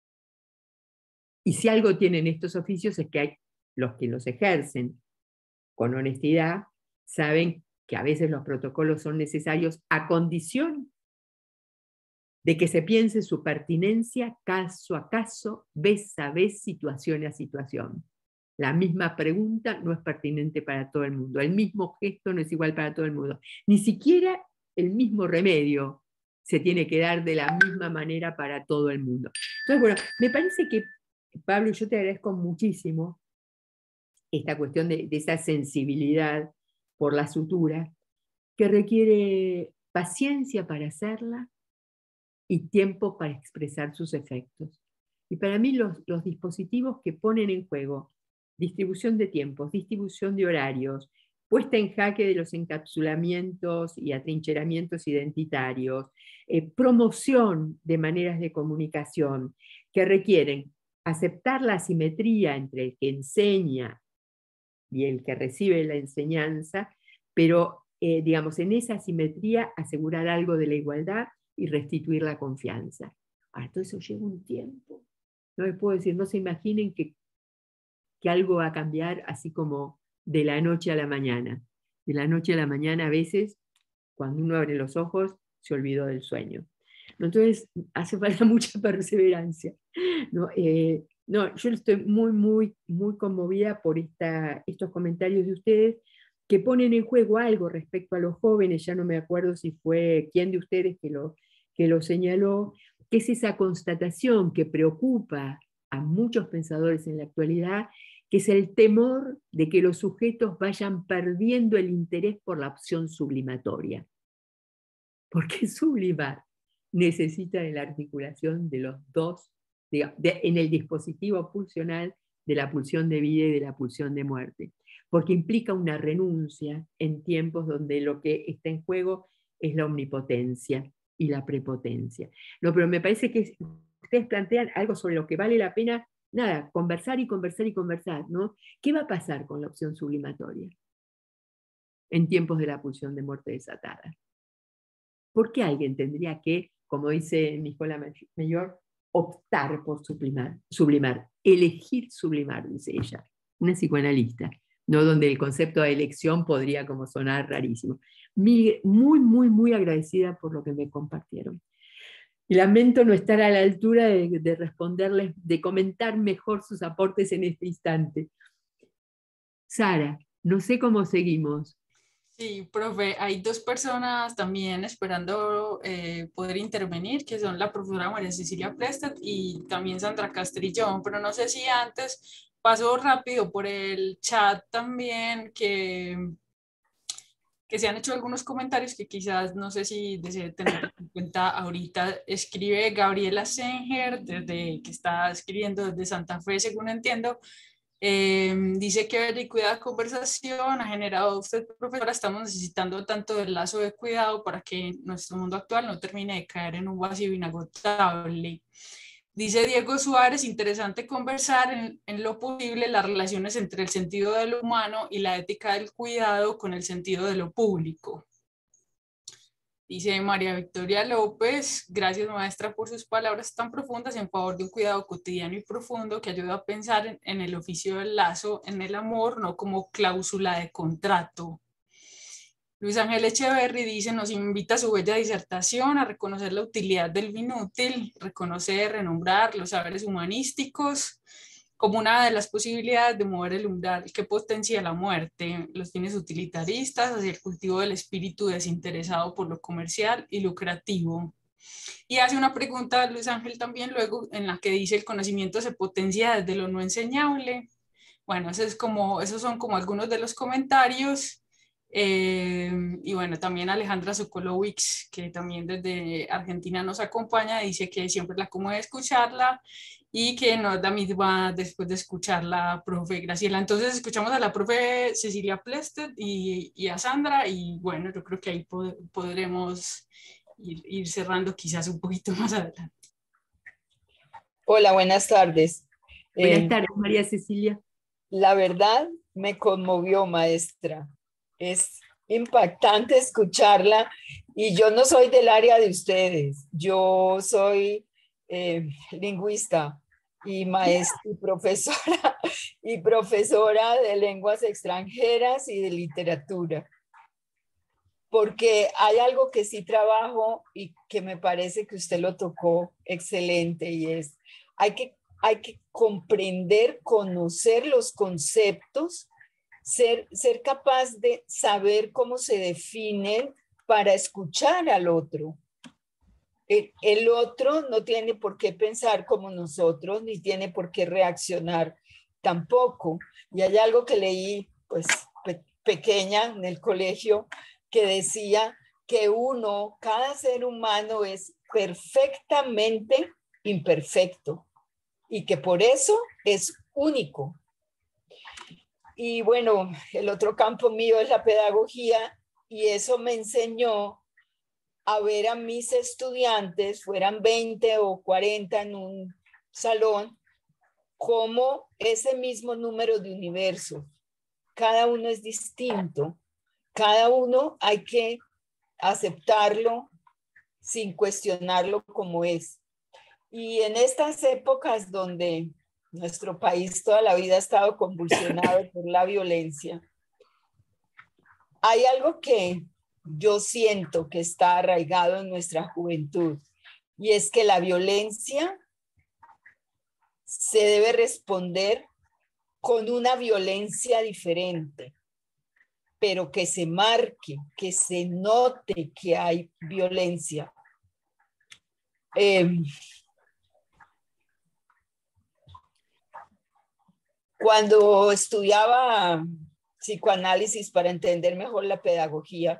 Y si algo tienen estos oficios es que hay, los que los ejercen con honestidad saben que a veces los protocolos son necesarios a condición de que se piense su pertinencia caso a caso, vez a vez, situación a situación. La misma pregunta no es pertinente para todo el mundo, el mismo gesto no es igual para todo el mundo, ni siquiera el mismo remedio se tiene que dar de la misma manera para todo el mundo. Entonces, bueno, me parece que, Pablo, yo te agradezco muchísimo esta cuestión de, de esa sensibilidad por la sutura, que requiere paciencia para hacerla, y tiempo para expresar sus efectos. Y para mí los, los dispositivos que ponen en juego distribución de tiempos, distribución de horarios, puesta en jaque de los encapsulamientos y atrincheramientos identitarios, eh, promoción de maneras de comunicación que requieren aceptar la asimetría entre el que enseña y el que recibe la enseñanza, pero eh, digamos, en esa asimetría asegurar algo de la igualdad y restituir la confianza. Ahora, todo eso lleva un tiempo. No les puedo decir, no se imaginen que, que algo va a cambiar así como de la noche a la mañana. De la noche a la mañana, a veces, cuando uno abre los ojos, se olvidó del sueño. Entonces, hace falta mucha perseverancia, ¿no? Eh, no, yo estoy muy, muy, muy conmovida por esta, estos comentarios de ustedes que ponen en juego algo respecto a los jóvenes. Ya no me acuerdo si fue quién de ustedes que lo, que lo señaló, que es esa constatación que preocupa a muchos pensadores en la actualidad, que es el temor de que los sujetos vayan perdiendo el interés por la opción sublimatoria. Porque sublimar necesita de la articulación de los dos, de, de, en el dispositivo pulsional de la pulsión de vida y de la pulsión de muerte, porque implica una renuncia en tiempos donde lo que está en juego es la omnipotencia y la prepotencia. No, pero me parece que ustedes plantean algo sobre lo que vale la pena, nada, conversar y conversar y conversar, ¿no? ¿Qué va a pasar con la opción sublimatoria en tiempos de la pulsión de muerte desatada? ¿Por qué alguien tendría que, como dice Nicola Mayor, optar por sublimar, sublimar, elegir sublimar, dice ella, una psicoanalista, ¿no? Donde el concepto de elección podría como sonar rarísimo. Muy, muy, muy agradecida por lo que me compartieron. Y lamento no estar a la altura de, de responderles, de comentar mejor sus aportes en este instante. Sara, no sé cómo seguimos. Sí, profe, hay dos personas también esperando eh, poder intervenir, que son la profesora María Cecilia Plested y también Sandra Castrillón, pero no sé si antes paso rápido por el chat también, que, que se han hecho algunos comentarios que quizás no sé si desee tener en cuenta ahorita. Escribe Gabriela Senger, desde, que está escribiendo desde Santa Fe, según entiendo. Eh, dice que ver y cuidada conversación ha generado usted, profesora. Estamos necesitando tanto del lazo de cuidado para que nuestro mundo actual no termine de caer en un vacío inagotable. Dice Diego Suárez, interesante conversar en, en lo posible las relaciones entre el sentido de lo humano y la ética del cuidado con el sentido de lo público. Dice María Victoria López, gracias maestra por sus palabras tan profundas en favor de un cuidado cotidiano y profundo que ayuda a pensar en, en el oficio del lazo, en el amor, no como cláusula de contrato. Luis Ángel Echeverry dice, nos invita a su bella disertación a reconocer la utilidad del inútil, reconocer, renombrar los saberes humanísticos como una de las posibilidades de mover el umbral que potencia la muerte, los fines utilitaristas hacia el cultivo del espíritu desinteresado por lo comercial y lucrativo. Y hace una pregunta a Luis Ángel también luego en la que dice el conocimiento se potencia desde lo no enseñable. Bueno, eso es como, esos son como algunos de los comentarios. Eh, y bueno, también Alejandra Sokolowicz, que también desde Argentina nos acompaña, dice que siempre la como de escucharla y que no es la misma después de escuchar la profe Graciela. Entonces escuchamos a la profe Cecilia Plested y, y a Sandra, y bueno, yo creo que ahí pod podremos ir, ir cerrando quizás un poquito más adelante. Hola, buenas tardes. Buenas eh, tardes, María Cecilia. La verdad me conmovió, maestra. Es impactante escucharla y yo no soy del área de ustedes. Yo soy eh, lingüista y maestra y profesora y profesora de lenguas extranjeras y de literatura. Porque hay algo que sí trabajo y que me parece que usted lo tocó excelente, y es, hay que, hay que comprender, conocer los conceptos, ser, ser capaz de saber cómo se definen para escuchar al otro. El, el otro no tiene por qué pensar como nosotros, ni tiene por qué reaccionar tampoco. Y hay algo que leí, pues, pe- pequeña en el colegio, que decía que uno, cada ser humano es perfectamente imperfecto y que por eso es único. Y bueno, el otro campo mío es la pedagogía, y eso me enseñó a ver a mis estudiantes, fueran veinte o cuarenta en un salón, como ese mismo número de universos. Cada uno es distinto. Cada uno hay que aceptarlo sin cuestionarlo como es. Y en estas épocas donde nuestro país toda la vida ha estado convulsionado por la violencia, hay algo que yo siento que está arraigado en nuestra juventud, y es que la violencia se debe responder con una violencia diferente, pero que se marque, que se note que hay violencia. Eh, cuando estudiaba psicoanálisis para entender mejor la pedagogía,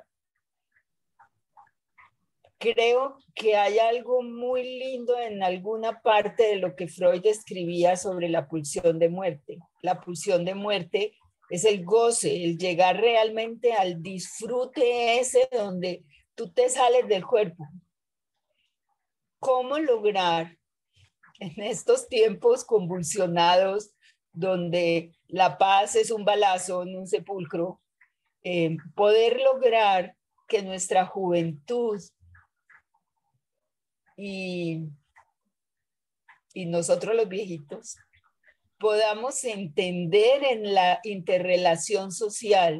creo que hay algo muy lindo en alguna parte de lo que Freud escribía sobre la pulsión de muerte. La pulsión de muerte es el goce, el llegar realmente al disfrute ese donde tú te sales del cuerpo. ¿Cómo lograr en estos tiempos convulsionados donde la paz es un balazo en un sepulcro, eh, poder lograr que nuestra juventud y, y nosotros los viejitos podamos entender en la interrelación social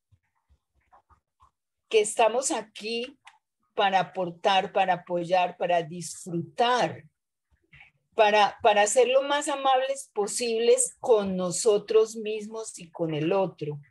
que estamos aquí para aportar, para apoyar, para disfrutar, para, para ser lo más amables posibles con nosotros mismos y con el otro.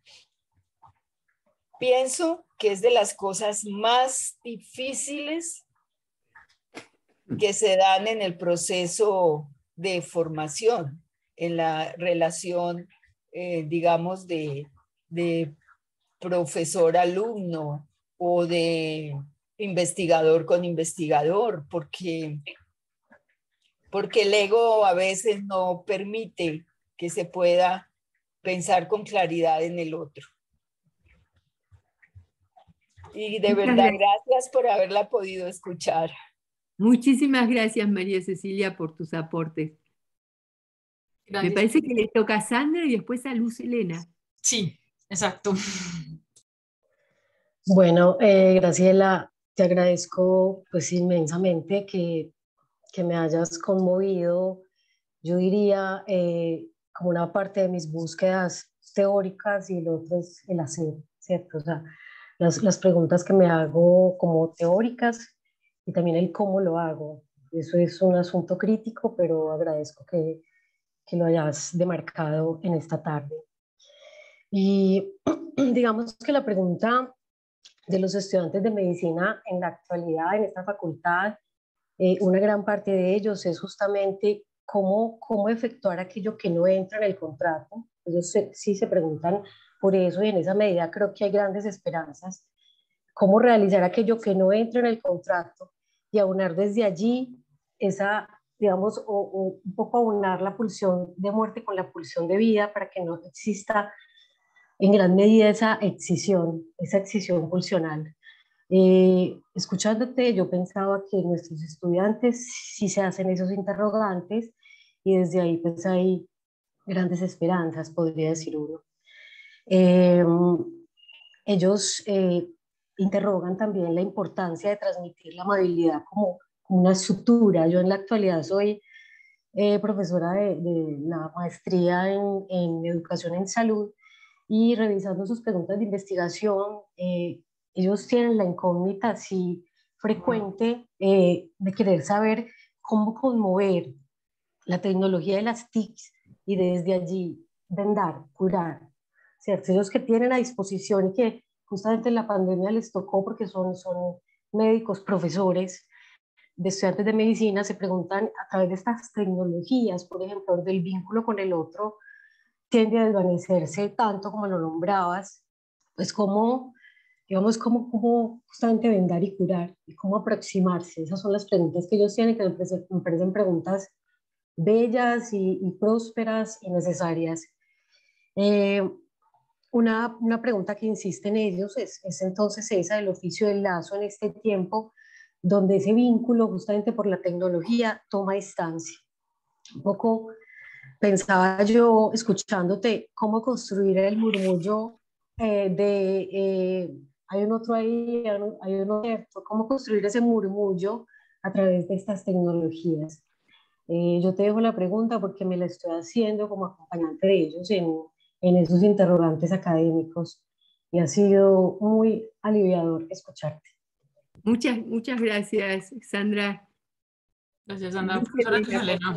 Pienso que es de las cosas más difíciles que se dan en el proceso de formación, en la relación, eh, digamos, de, de profesor-alumno o de investigador con investigador, porque, porque el ego a veces no permite que se pueda pensar con claridad en el otro. Y de Muchas verdad, gracias. gracias por haberla podido escuchar. Muchísimas gracias, María Cecilia, por tus aportes. Gracias. Me parece que le toca a Sandra y después a Luz Helena. Sí, exacto. Bueno, eh, Graciela, te agradezco pues inmensamente que, que me hayas conmovido, yo diría, eh, como una parte de mis búsquedas teóricas y el otro es el hacer, ¿cierto? O sea, las, las preguntas que me hago como teóricas y también el cómo lo hago. Eso es un asunto crítico, pero agradezco que, que lo hayas demarcado en esta tarde. Y digamos que la pregunta de los estudiantes de medicina en la actualidad, en esta facultad, eh, una gran parte de ellos es justamente cómo, cómo efectuar aquello que no entra en el contrato. Ellos se, sí se preguntan por eso y en esa medida creo que hay grandes esperanzas. Cómo realizar aquello que no entra en el contrato y aunar desde allí esa, digamos, o, o un poco aunar la pulsión de muerte con la pulsión de vida para que no exista en gran medida esa excisión, esa excisión pulsional. Eh, escuchándote, yo pensaba que nuestros estudiantes sí se hacen esos interrogantes y desde ahí pues hay grandes esperanzas, podría decir uno. Eh, ellos eh, interrogan también la importancia de transmitir la amabilidad como, como una estructura. Yo en la actualidad soy eh, profesora de, de la maestría en, en educación en salud y revisando sus preguntas de investigación, eh, ellos tienen la incógnita así frecuente eh, de querer saber cómo conmover la tecnología de las T I Cs y desde allí vendar, curar, ¿cierto? Ellos que tienen a disposición y que justamente en la pandemia les tocó porque son, son médicos, profesores de estudiantes de medicina, se preguntan a través de estas tecnologías, por ejemplo, del vínculo con el otro, tiende a desvanecerse tanto como lo nombrabas, pues cómo, digamos, cómo, cómo justamente vendar y curar y cómo aproximarse. Esas son las preguntas que ellos tienen, que me parecen, me parecen preguntas bellas y, y prósperas y necesarias. Eh, una, una pregunta que insiste en ellos es, es entonces esa del oficio del lazo en este tiempo, donde ese vínculo justamente por la tecnología toma distancia. Un poco pensaba yo, escuchándote, cómo construir el murmullo eh, de, eh, hay un otro ahí, hay uno cierto, cómo construir ese murmullo a través de estas tecnologías. Eh, yo te dejo la pregunta porque me la estoy haciendo como acompañante de ellos en, en esos interrogantes académicos. y ha sido muy aliviador escucharte. Muchas, muchas gracias, Sandra. Gracias, Sandra. Profesora Elena.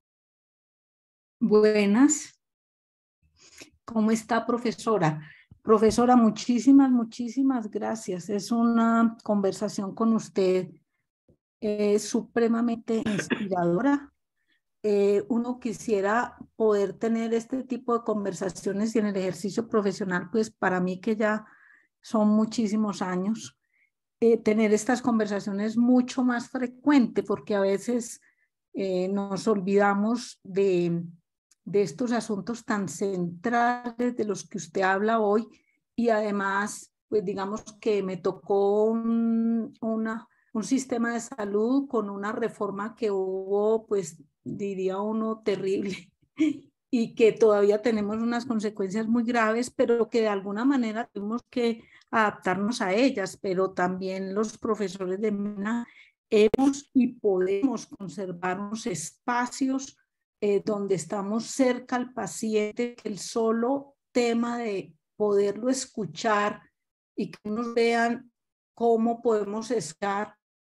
Buenas. ¿Cómo está, profesora? Profesora, muchísimas, muchísimas gracias. Es una conversación con usted eh, supremamente inspiradora. Eh, uno quisiera poder tener este tipo de conversaciones y en el ejercicio profesional, pues para mí que ya son muchísimos años, eh, tener estas conversaciones mucho más frecuente, porque a veces eh, nos olvidamos de, de estos asuntos tan centrales de los que usted habla hoy, y además, pues digamos que me tocó un, una, un sistema de salud con una reforma que hubo, pues diría uno, terrible, y que todavía tenemos unas consecuencias muy graves, pero que de alguna manera tenemos que adaptarnos a ellas, pero también los profesores de MENA hemos y podemos conservar unos espacios eh, donde estamos cerca al paciente, que el solo tema de poderlo escuchar y que nos vean cómo podemos estar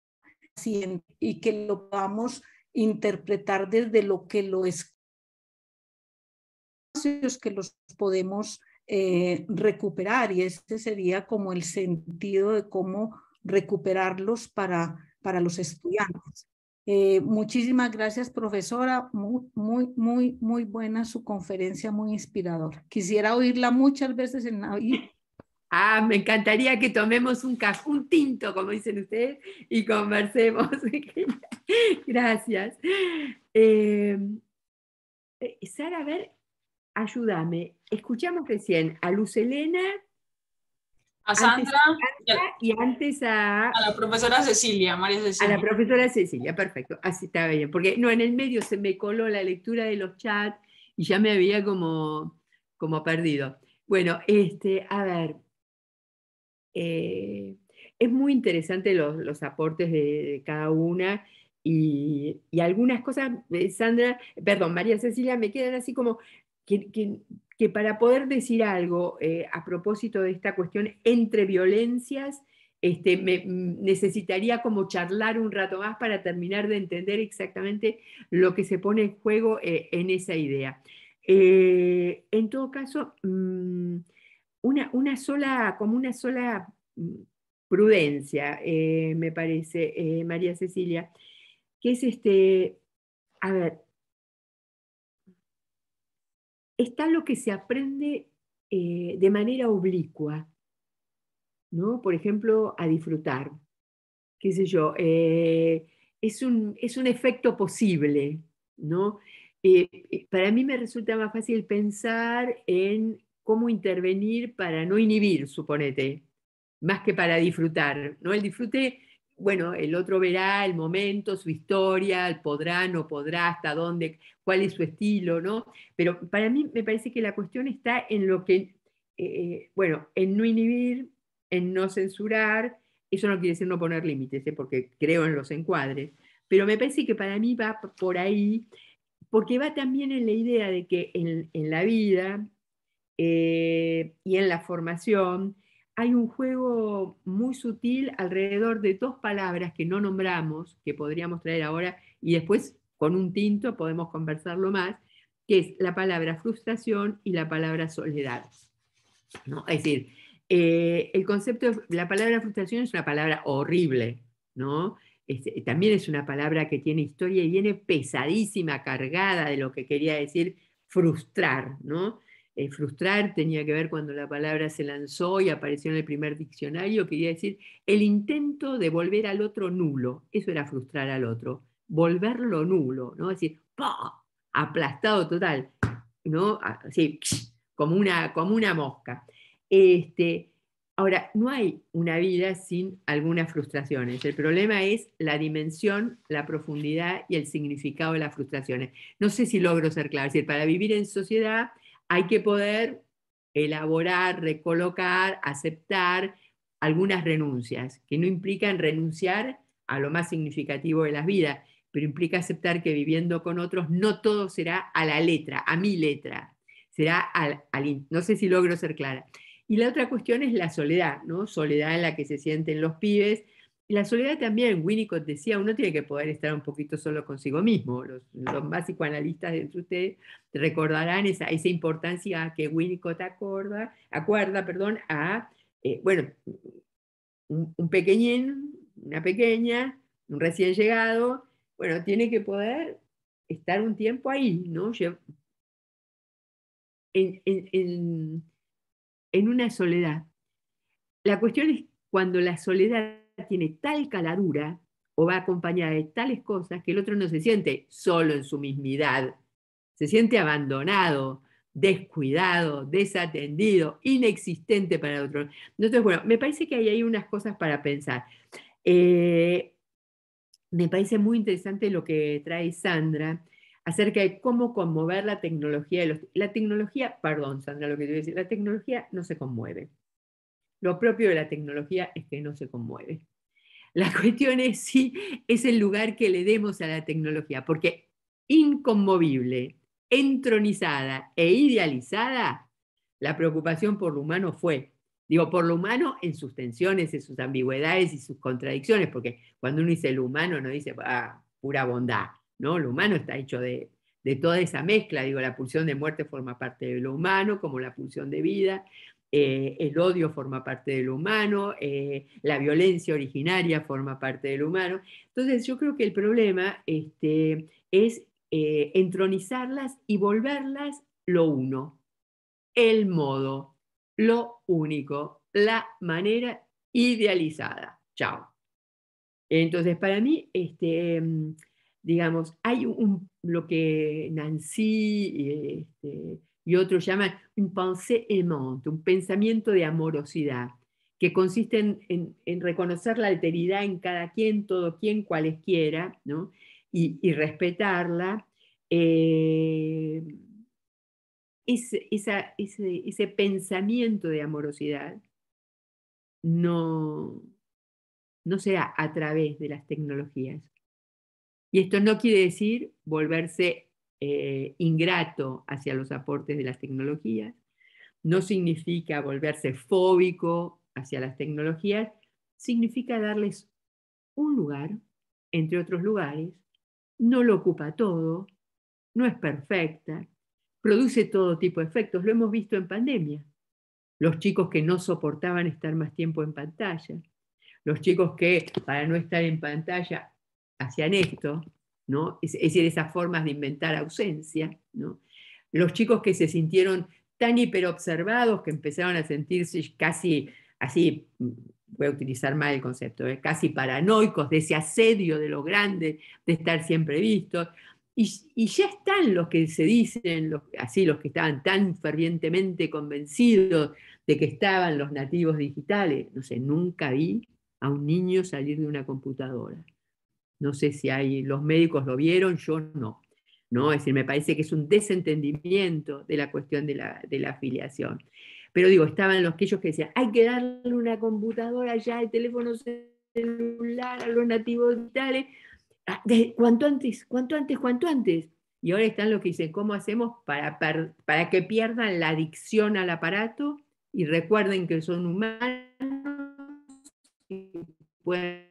y que lo podamos interpretar desde lo que lo es, que los podemos eh, recuperar, y ese sería como el sentido de cómo recuperarlos para, para los estudiantes. Eh, muchísimas gracias, profesora. Muy, muy, muy, muy buena su conferencia, muy inspiradora. Quisiera oírla muchas veces en la vida. Ah, me encantaría que tomemos un café, un tinto, como dicen ustedes, y conversemos. Gracias. Eh, Sara, a ver, ayúdame. Escuchamos recién a Luz Helena, a Sandra, antes a Sandra y antes a... A la profesora Cecilia, María Cecilia. A la profesora Cecilia, perfecto. Así estaba bien. Porque no, en el medio se me coló la lectura de los chats y ya me había como, como perdido. Bueno, este, a ver... Eh, es muy interesante los, los aportes de, de cada una y, y algunas cosas, Sandra, perdón, María Cecilia, me quedan así como que, que, que para poder decir algo eh, a propósito de esta cuestión entre violencias, este, me, necesitaría como charlar un rato más para terminar de entender exactamente lo que se pone en juego eh, en esa idea. Eh, en todo caso, mmm, Una, una sola, como una sola prudencia, eh, me parece, eh, María Cecilia, que es este, a ver, está lo que se aprende eh, de manera oblicua, ¿no? Por ejemplo, a disfrutar, qué sé yo, eh, es, un, es un efecto posible, ¿no? Eh, para mí me resulta más fácil pensar en cómo intervenir para no inhibir, suponete, más que para disfrutar, ¿no? El disfrute, bueno, el otro verá el momento, su historia, el podrá, no podrá, hasta dónde, cuál es su estilo, ¿no? Pero para mí me parece que la cuestión está en lo que, eh, bueno, en no inhibir, en no censurar. Eso no quiere decir no poner límites, ¿eh? Porque creo en los encuadres, pero me parece que para mí va por ahí, porque va también en la idea de que en, en la vida eh, y en la formación hay un juego muy sutil alrededor de dos palabras que no nombramos, que podríamos traer ahora, y después con un tinto podemos conversarlo más, que es la palabra frustración y la palabra soledad, ¿no? Es decir, eh, el concepto de la palabra frustración es una palabra horrible, ¿no? Este, también es una palabra que tiene historia y viene pesadísima, cargada de lo que quería decir frustrar, ¿no? Eh, frustrar tenía que ver cuando la palabra se lanzó y apareció en el primer diccionario, quería decir el intento de volver al otro nulo. Eso era frustrar al otro, volverlo nulo, ¿no? Es decir, ¡pah!, aplastado total, ¿no? Así, como una, como una mosca. Este, ahora, no hay una vida sin algunas frustraciones. El problema es la dimensión, la profundidad y el significado de las frustraciones. No sé si logro ser claro. Es decir, para vivir en sociedad hay que poder elaborar, recolocar, aceptar algunas renuncias, que no implican renunciar a lo más significativo de las vidas, pero implica aceptar que viviendo con otros no todo será a la letra, a mi letra, será al, al no sé si logro ser clara. Y la otra cuestión es la soledad, ¿no? Soledad en la que se sienten los pibes. Y la soledad también, Winnicott decía, uno tiene que poder estar un poquito solo consigo mismo. Los, los más psicoanalistas de ustedes recordarán esa, esa importancia que Winnicott acorda, acuerda perdón, a, eh, bueno, un, un pequeñín, una pequeña, un recién llegado, bueno, tiene que poder estar un tiempo ahí, ¿no? En, en, en, en una soledad. La cuestión es cuando la soledad tiene tal caladura o va acompañada de tales cosas que el otro no se siente solo en su mismidad, se siente abandonado, descuidado, desatendido, inexistente para el otro. Entonces, bueno, me parece que ahí hay unas cosas para pensar. Eh, me parece muy interesante lo que trae Sandra acerca de cómo conmover la tecnología. De los, la tecnología, perdón, Sandra, lo que te voy a decir, la tecnología no se conmueve. Lo propio de la tecnología es que no se conmueve. La cuestión es si es el lugar que le demos a la tecnología, porque inconmovible, entronizada e idealizada, la preocupación por lo humano fue. Digo, por lo humano en sus tensiones, en sus ambigüedades y sus contradicciones, porque cuando uno dice lo humano no dice ah, pura bondad, ¿no? Lo humano está hecho de, de toda esa mezcla. Digo, la pulsión de muerte forma parte de lo humano, como la pulsión de vida. Eh, el odio forma parte de lo humano, eh, la violencia originaria forma parte de lo humano. Entonces yo creo que el problema este, es eh, entronizarlas y volverlas lo uno, el modo, lo único, la manera idealizada. Chao. Entonces para mí, este, digamos, hay un, lo que Nancy este, y otros llaman un pensée aimante, un pensamiento de amorosidad, que consiste en, en, en reconocer la alteridad en cada quien, todo quien, cualesquiera, ¿no? y, y respetarla. Eh, ese, esa, ese, ese pensamiento de amorosidad no, no sea a través de las tecnologías. Y esto no quiere decir volverse eh, ingrato hacia los aportes de las tecnologías, no significa volverse fóbico hacia las tecnologías, significa darles un lugar, entre otros lugares, no lo ocupa todo, no es perfecta, produce todo tipo de efectos, lo hemos visto en pandemia. Los chicos que no soportaban estar más tiempo en pantalla, los chicos que para no estar en pantalla hacían esto, ¿no? Es, es decir, esas formas de inventar ausencia, ¿no? Los chicos que se sintieron tan hiperobservados que empezaron a sentirse casi así, voy a utilizar mal el concepto, ¿eh? casi paranoicos de ese asedio de lo grande, de estar siempre vistos. Y, y ya están los que se dicen, los, así los que estaban tan fervientemente convencidos de que estaban los nativos digitales. No sé, nunca vi a un niño salir de una computadora. No sé si hay, los médicos lo vieron, yo no. ¿no? Es decir, me parece que es un desentendimiento de la cuestión de la, de la afiliación. Pero digo, estaban los aquellos que decían, hay que darle una computadora ya, el teléfono celular a los nativos digitales, cuanto antes, cuanto antes, cuanto antes. Y ahora están los que dicen, ¿cómo hacemos para, para, para que pierdan la adicción al aparato y recuerden que son humanos y pueden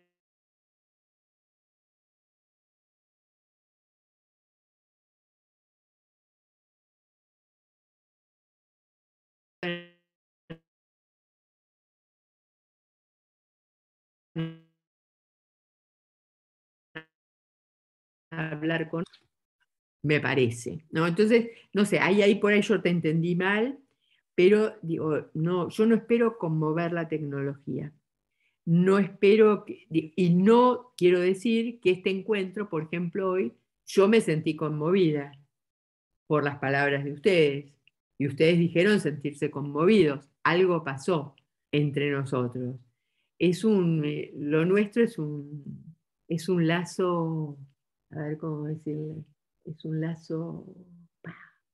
hablar con... Me parece, ¿no? Entonces, no sé, ahí, ahí por ahí yo te entendí mal, pero digo, no, yo no espero conmover la tecnología. No espero, que, y no quiero decir que este encuentro, por ejemplo, hoy, yo me sentí conmovida por las palabras de ustedes, y ustedes dijeron sentirse conmovidos. Algo pasó entre nosotros. Es un, eh, lo nuestro es un, es un lazo, a ver cómo decirle, es un lazo bah,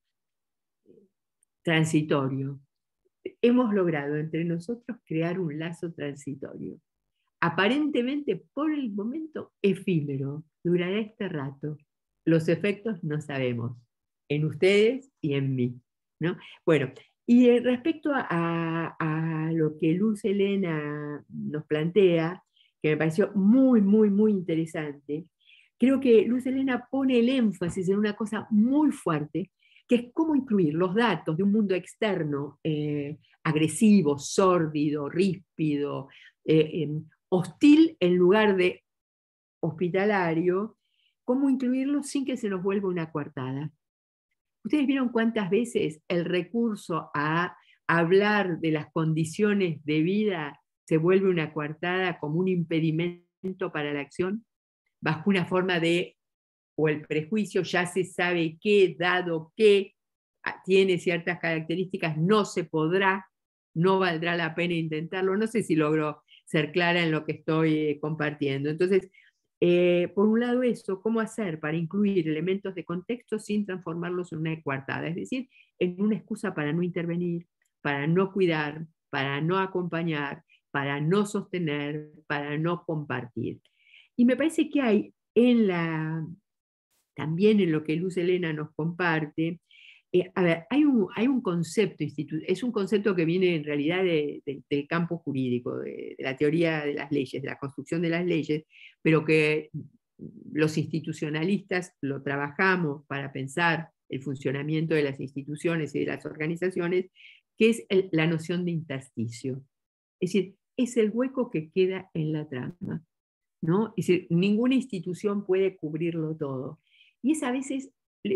transitorio. Hemos logrado entre nosotros crear un lazo transitorio. Aparentemente, por el momento, efímero, durará este rato. Los efectos no sabemos, en ustedes y en mí, ¿no? Bueno, Y respecto a, a, a lo que Luz Helena nos plantea, que me pareció muy, muy, muy interesante, creo que Luz Helena pone el énfasis en una cosa muy fuerte, que es cómo incluir los datos de un mundo externo, eh, agresivo, sórdido, ríspido, eh, eh, hostil en lugar de hospitalario, cómo incluirlos sin que se nos vuelva una coartada. ¿Ustedes vieron cuántas veces el recurso a hablar de las condiciones de vida se vuelve una coartada como un impedimento para la acción? Bajo una forma de, o el prejuicio, ya se sabe que, dado que tiene ciertas características, no se podrá, no valdrá la pena intentarlo. No sé si logro ser clara en lo que estoy compartiendo. Entonces, eh, por un lado eso, ¿cómo hacer para incluir elementos de contexto sin transformarlos en una coartada? Es decir, en una excusa para no intervenir, para no cuidar, para no acompañar, para no sostener, para no compartir. Y me parece que hay en la, también en lo que Luz Helena nos comparte, eh, a ver, hay un, hay un concepto, es un concepto que viene en realidad de, de, del campo jurídico, de, de la teoría de las leyes, de la construcción de las leyes, pero que los institucionalistas lo trabajamos para pensar el funcionamiento de las instituciones y de las organizaciones, que es el, la noción de intersticio. Es decir, es el hueco que queda en la trama, ¿no? Es decir, ninguna institución puede cubrirlo todo. Y es a veces,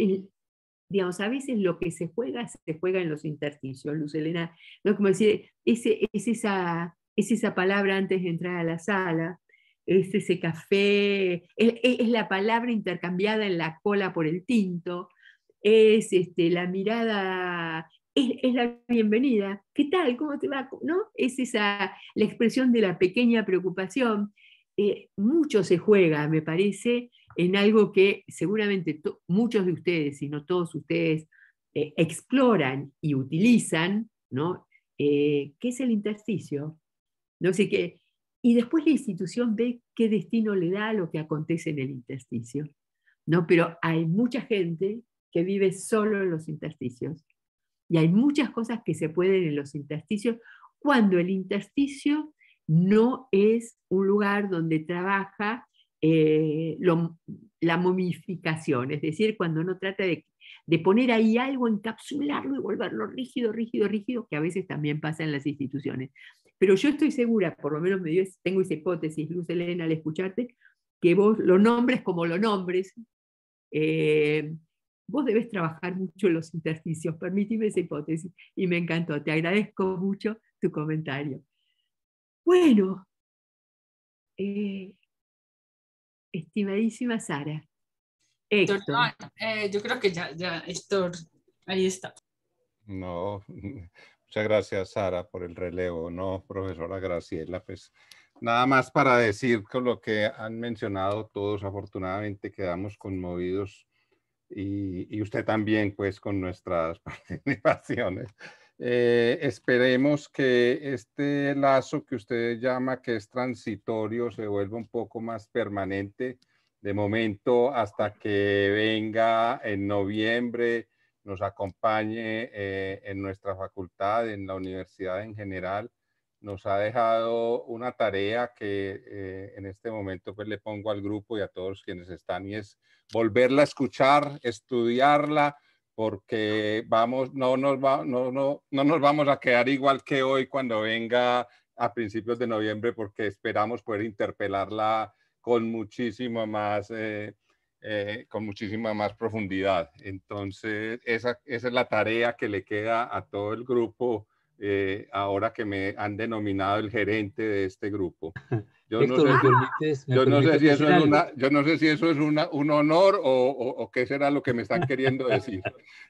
digamos, a veces lo que se juega, se juega en los intersticios. Luz Helena, ¿no? Como decir, ese, es, esa, es esa palabra antes de entrar a la sala, es ese café, es, es la palabra intercambiada en la cola por el tinto, es este, la mirada, es, es la bienvenida. ¿Qué tal? ¿Cómo te va? ¿No? Es esa, la expresión de la pequeña preocupación. Eh, mucho se juega, me parece, en algo que seguramente muchos de ustedes, si no todos ustedes, eh, exploran y utilizan, ¿no? Eh, ¿Qué es el intersticio? No sé qué. Y después la institución ve qué destino le da a lo que acontece en el intersticio, ¿no? Pero hay mucha gente que vive solo en los intersticios. Y hay muchas cosas que se pueden en los intersticios cuando el intersticio no es un lugar donde trabaja eh, lo, la momificación, es decir, cuando no trata de, de poner ahí algo, encapsularlo y volverlo rígido, rígido, rígido, que a veces también pasa en las instituciones. Pero yo estoy segura, por lo menos me dio, tengo esa hipótesis, Luz Helena, al escucharte, que vos lo nombres como lo nombres, eh, vos debes trabajar mucho en los intersticios, permíteme esa hipótesis, y me encantó, te agradezco mucho tu comentario. Bueno, eh, estimadísima Sara, Héctor. Doctor, eh, yo creo que ya, ya, Héctor, ahí está. No, muchas gracias, Sara, por el relevo. No, profesora Graciela, pues nada más para decir con lo que han mencionado todos, afortunadamente quedamos conmovidos y, y usted también, pues, con nuestras participaciones. Eh, esperemos que este lazo que usted llama que es transitorio se vuelva un poco más permanente de momento hasta que venga en noviembre, nos acompañe eh, en nuestra facultad, en la universidad en general. Nos ha dejado una tarea que eh, en este momento pues le pongo al grupo y a todos quienes están, y es volverla a escuchar, estudiarla, porque vamos, no, nos va, no, no, no nos vamos a quedar igual que hoy cuando venga a principios de noviembre, porque esperamos poder interpelarla con muchísima más, eh, eh, con muchísima más profundidad. Entonces, esa, esa es la tarea que le queda a todo el grupo, eh, ahora que me han denominado el gerente de este grupo. Yo Héctor, no sé, ¿me permites, me yo no sé permites si eso decir es algo? una, yo no sé si eso es una, un honor o, o, o qué será lo que me están queriendo decir.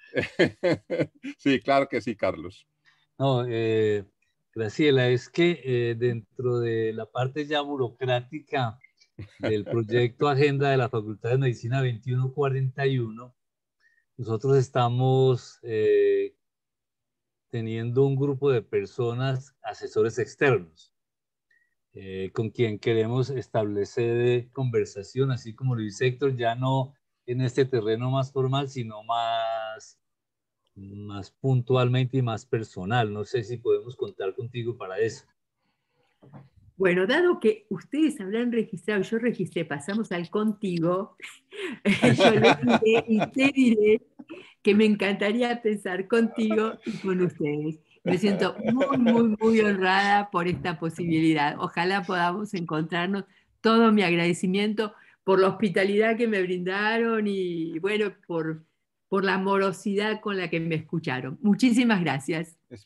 Sí, claro que sí, Carlos. No, eh, Graciela, es que eh, dentro de la parte ya burocrática del proyecto Agenda de la Facultad de Medicina veintiuno cuarenta y uno, nosotros estamos eh, teniendo un grupo de personas, asesores externos, eh, con quien queremos establecer conversación, así como lo dice Héctor, ya no en este terreno más formal, sino más más puntualmente y más personal. No sé si podemos contar contigo para eso. Bueno, dado que ustedes habrán registrado, yo registré, pasamos al contigo, yo les diré y te diré que me encantaría pensar contigo y con ustedes. Me siento muy, muy, muy honrada por esta posibilidad. Ojalá podamos encontrarnos. Todo mi agradecimiento por la hospitalidad que me brindaron y, bueno, por, por la amorosidad con la que me escucharon. Muchísimas gracias.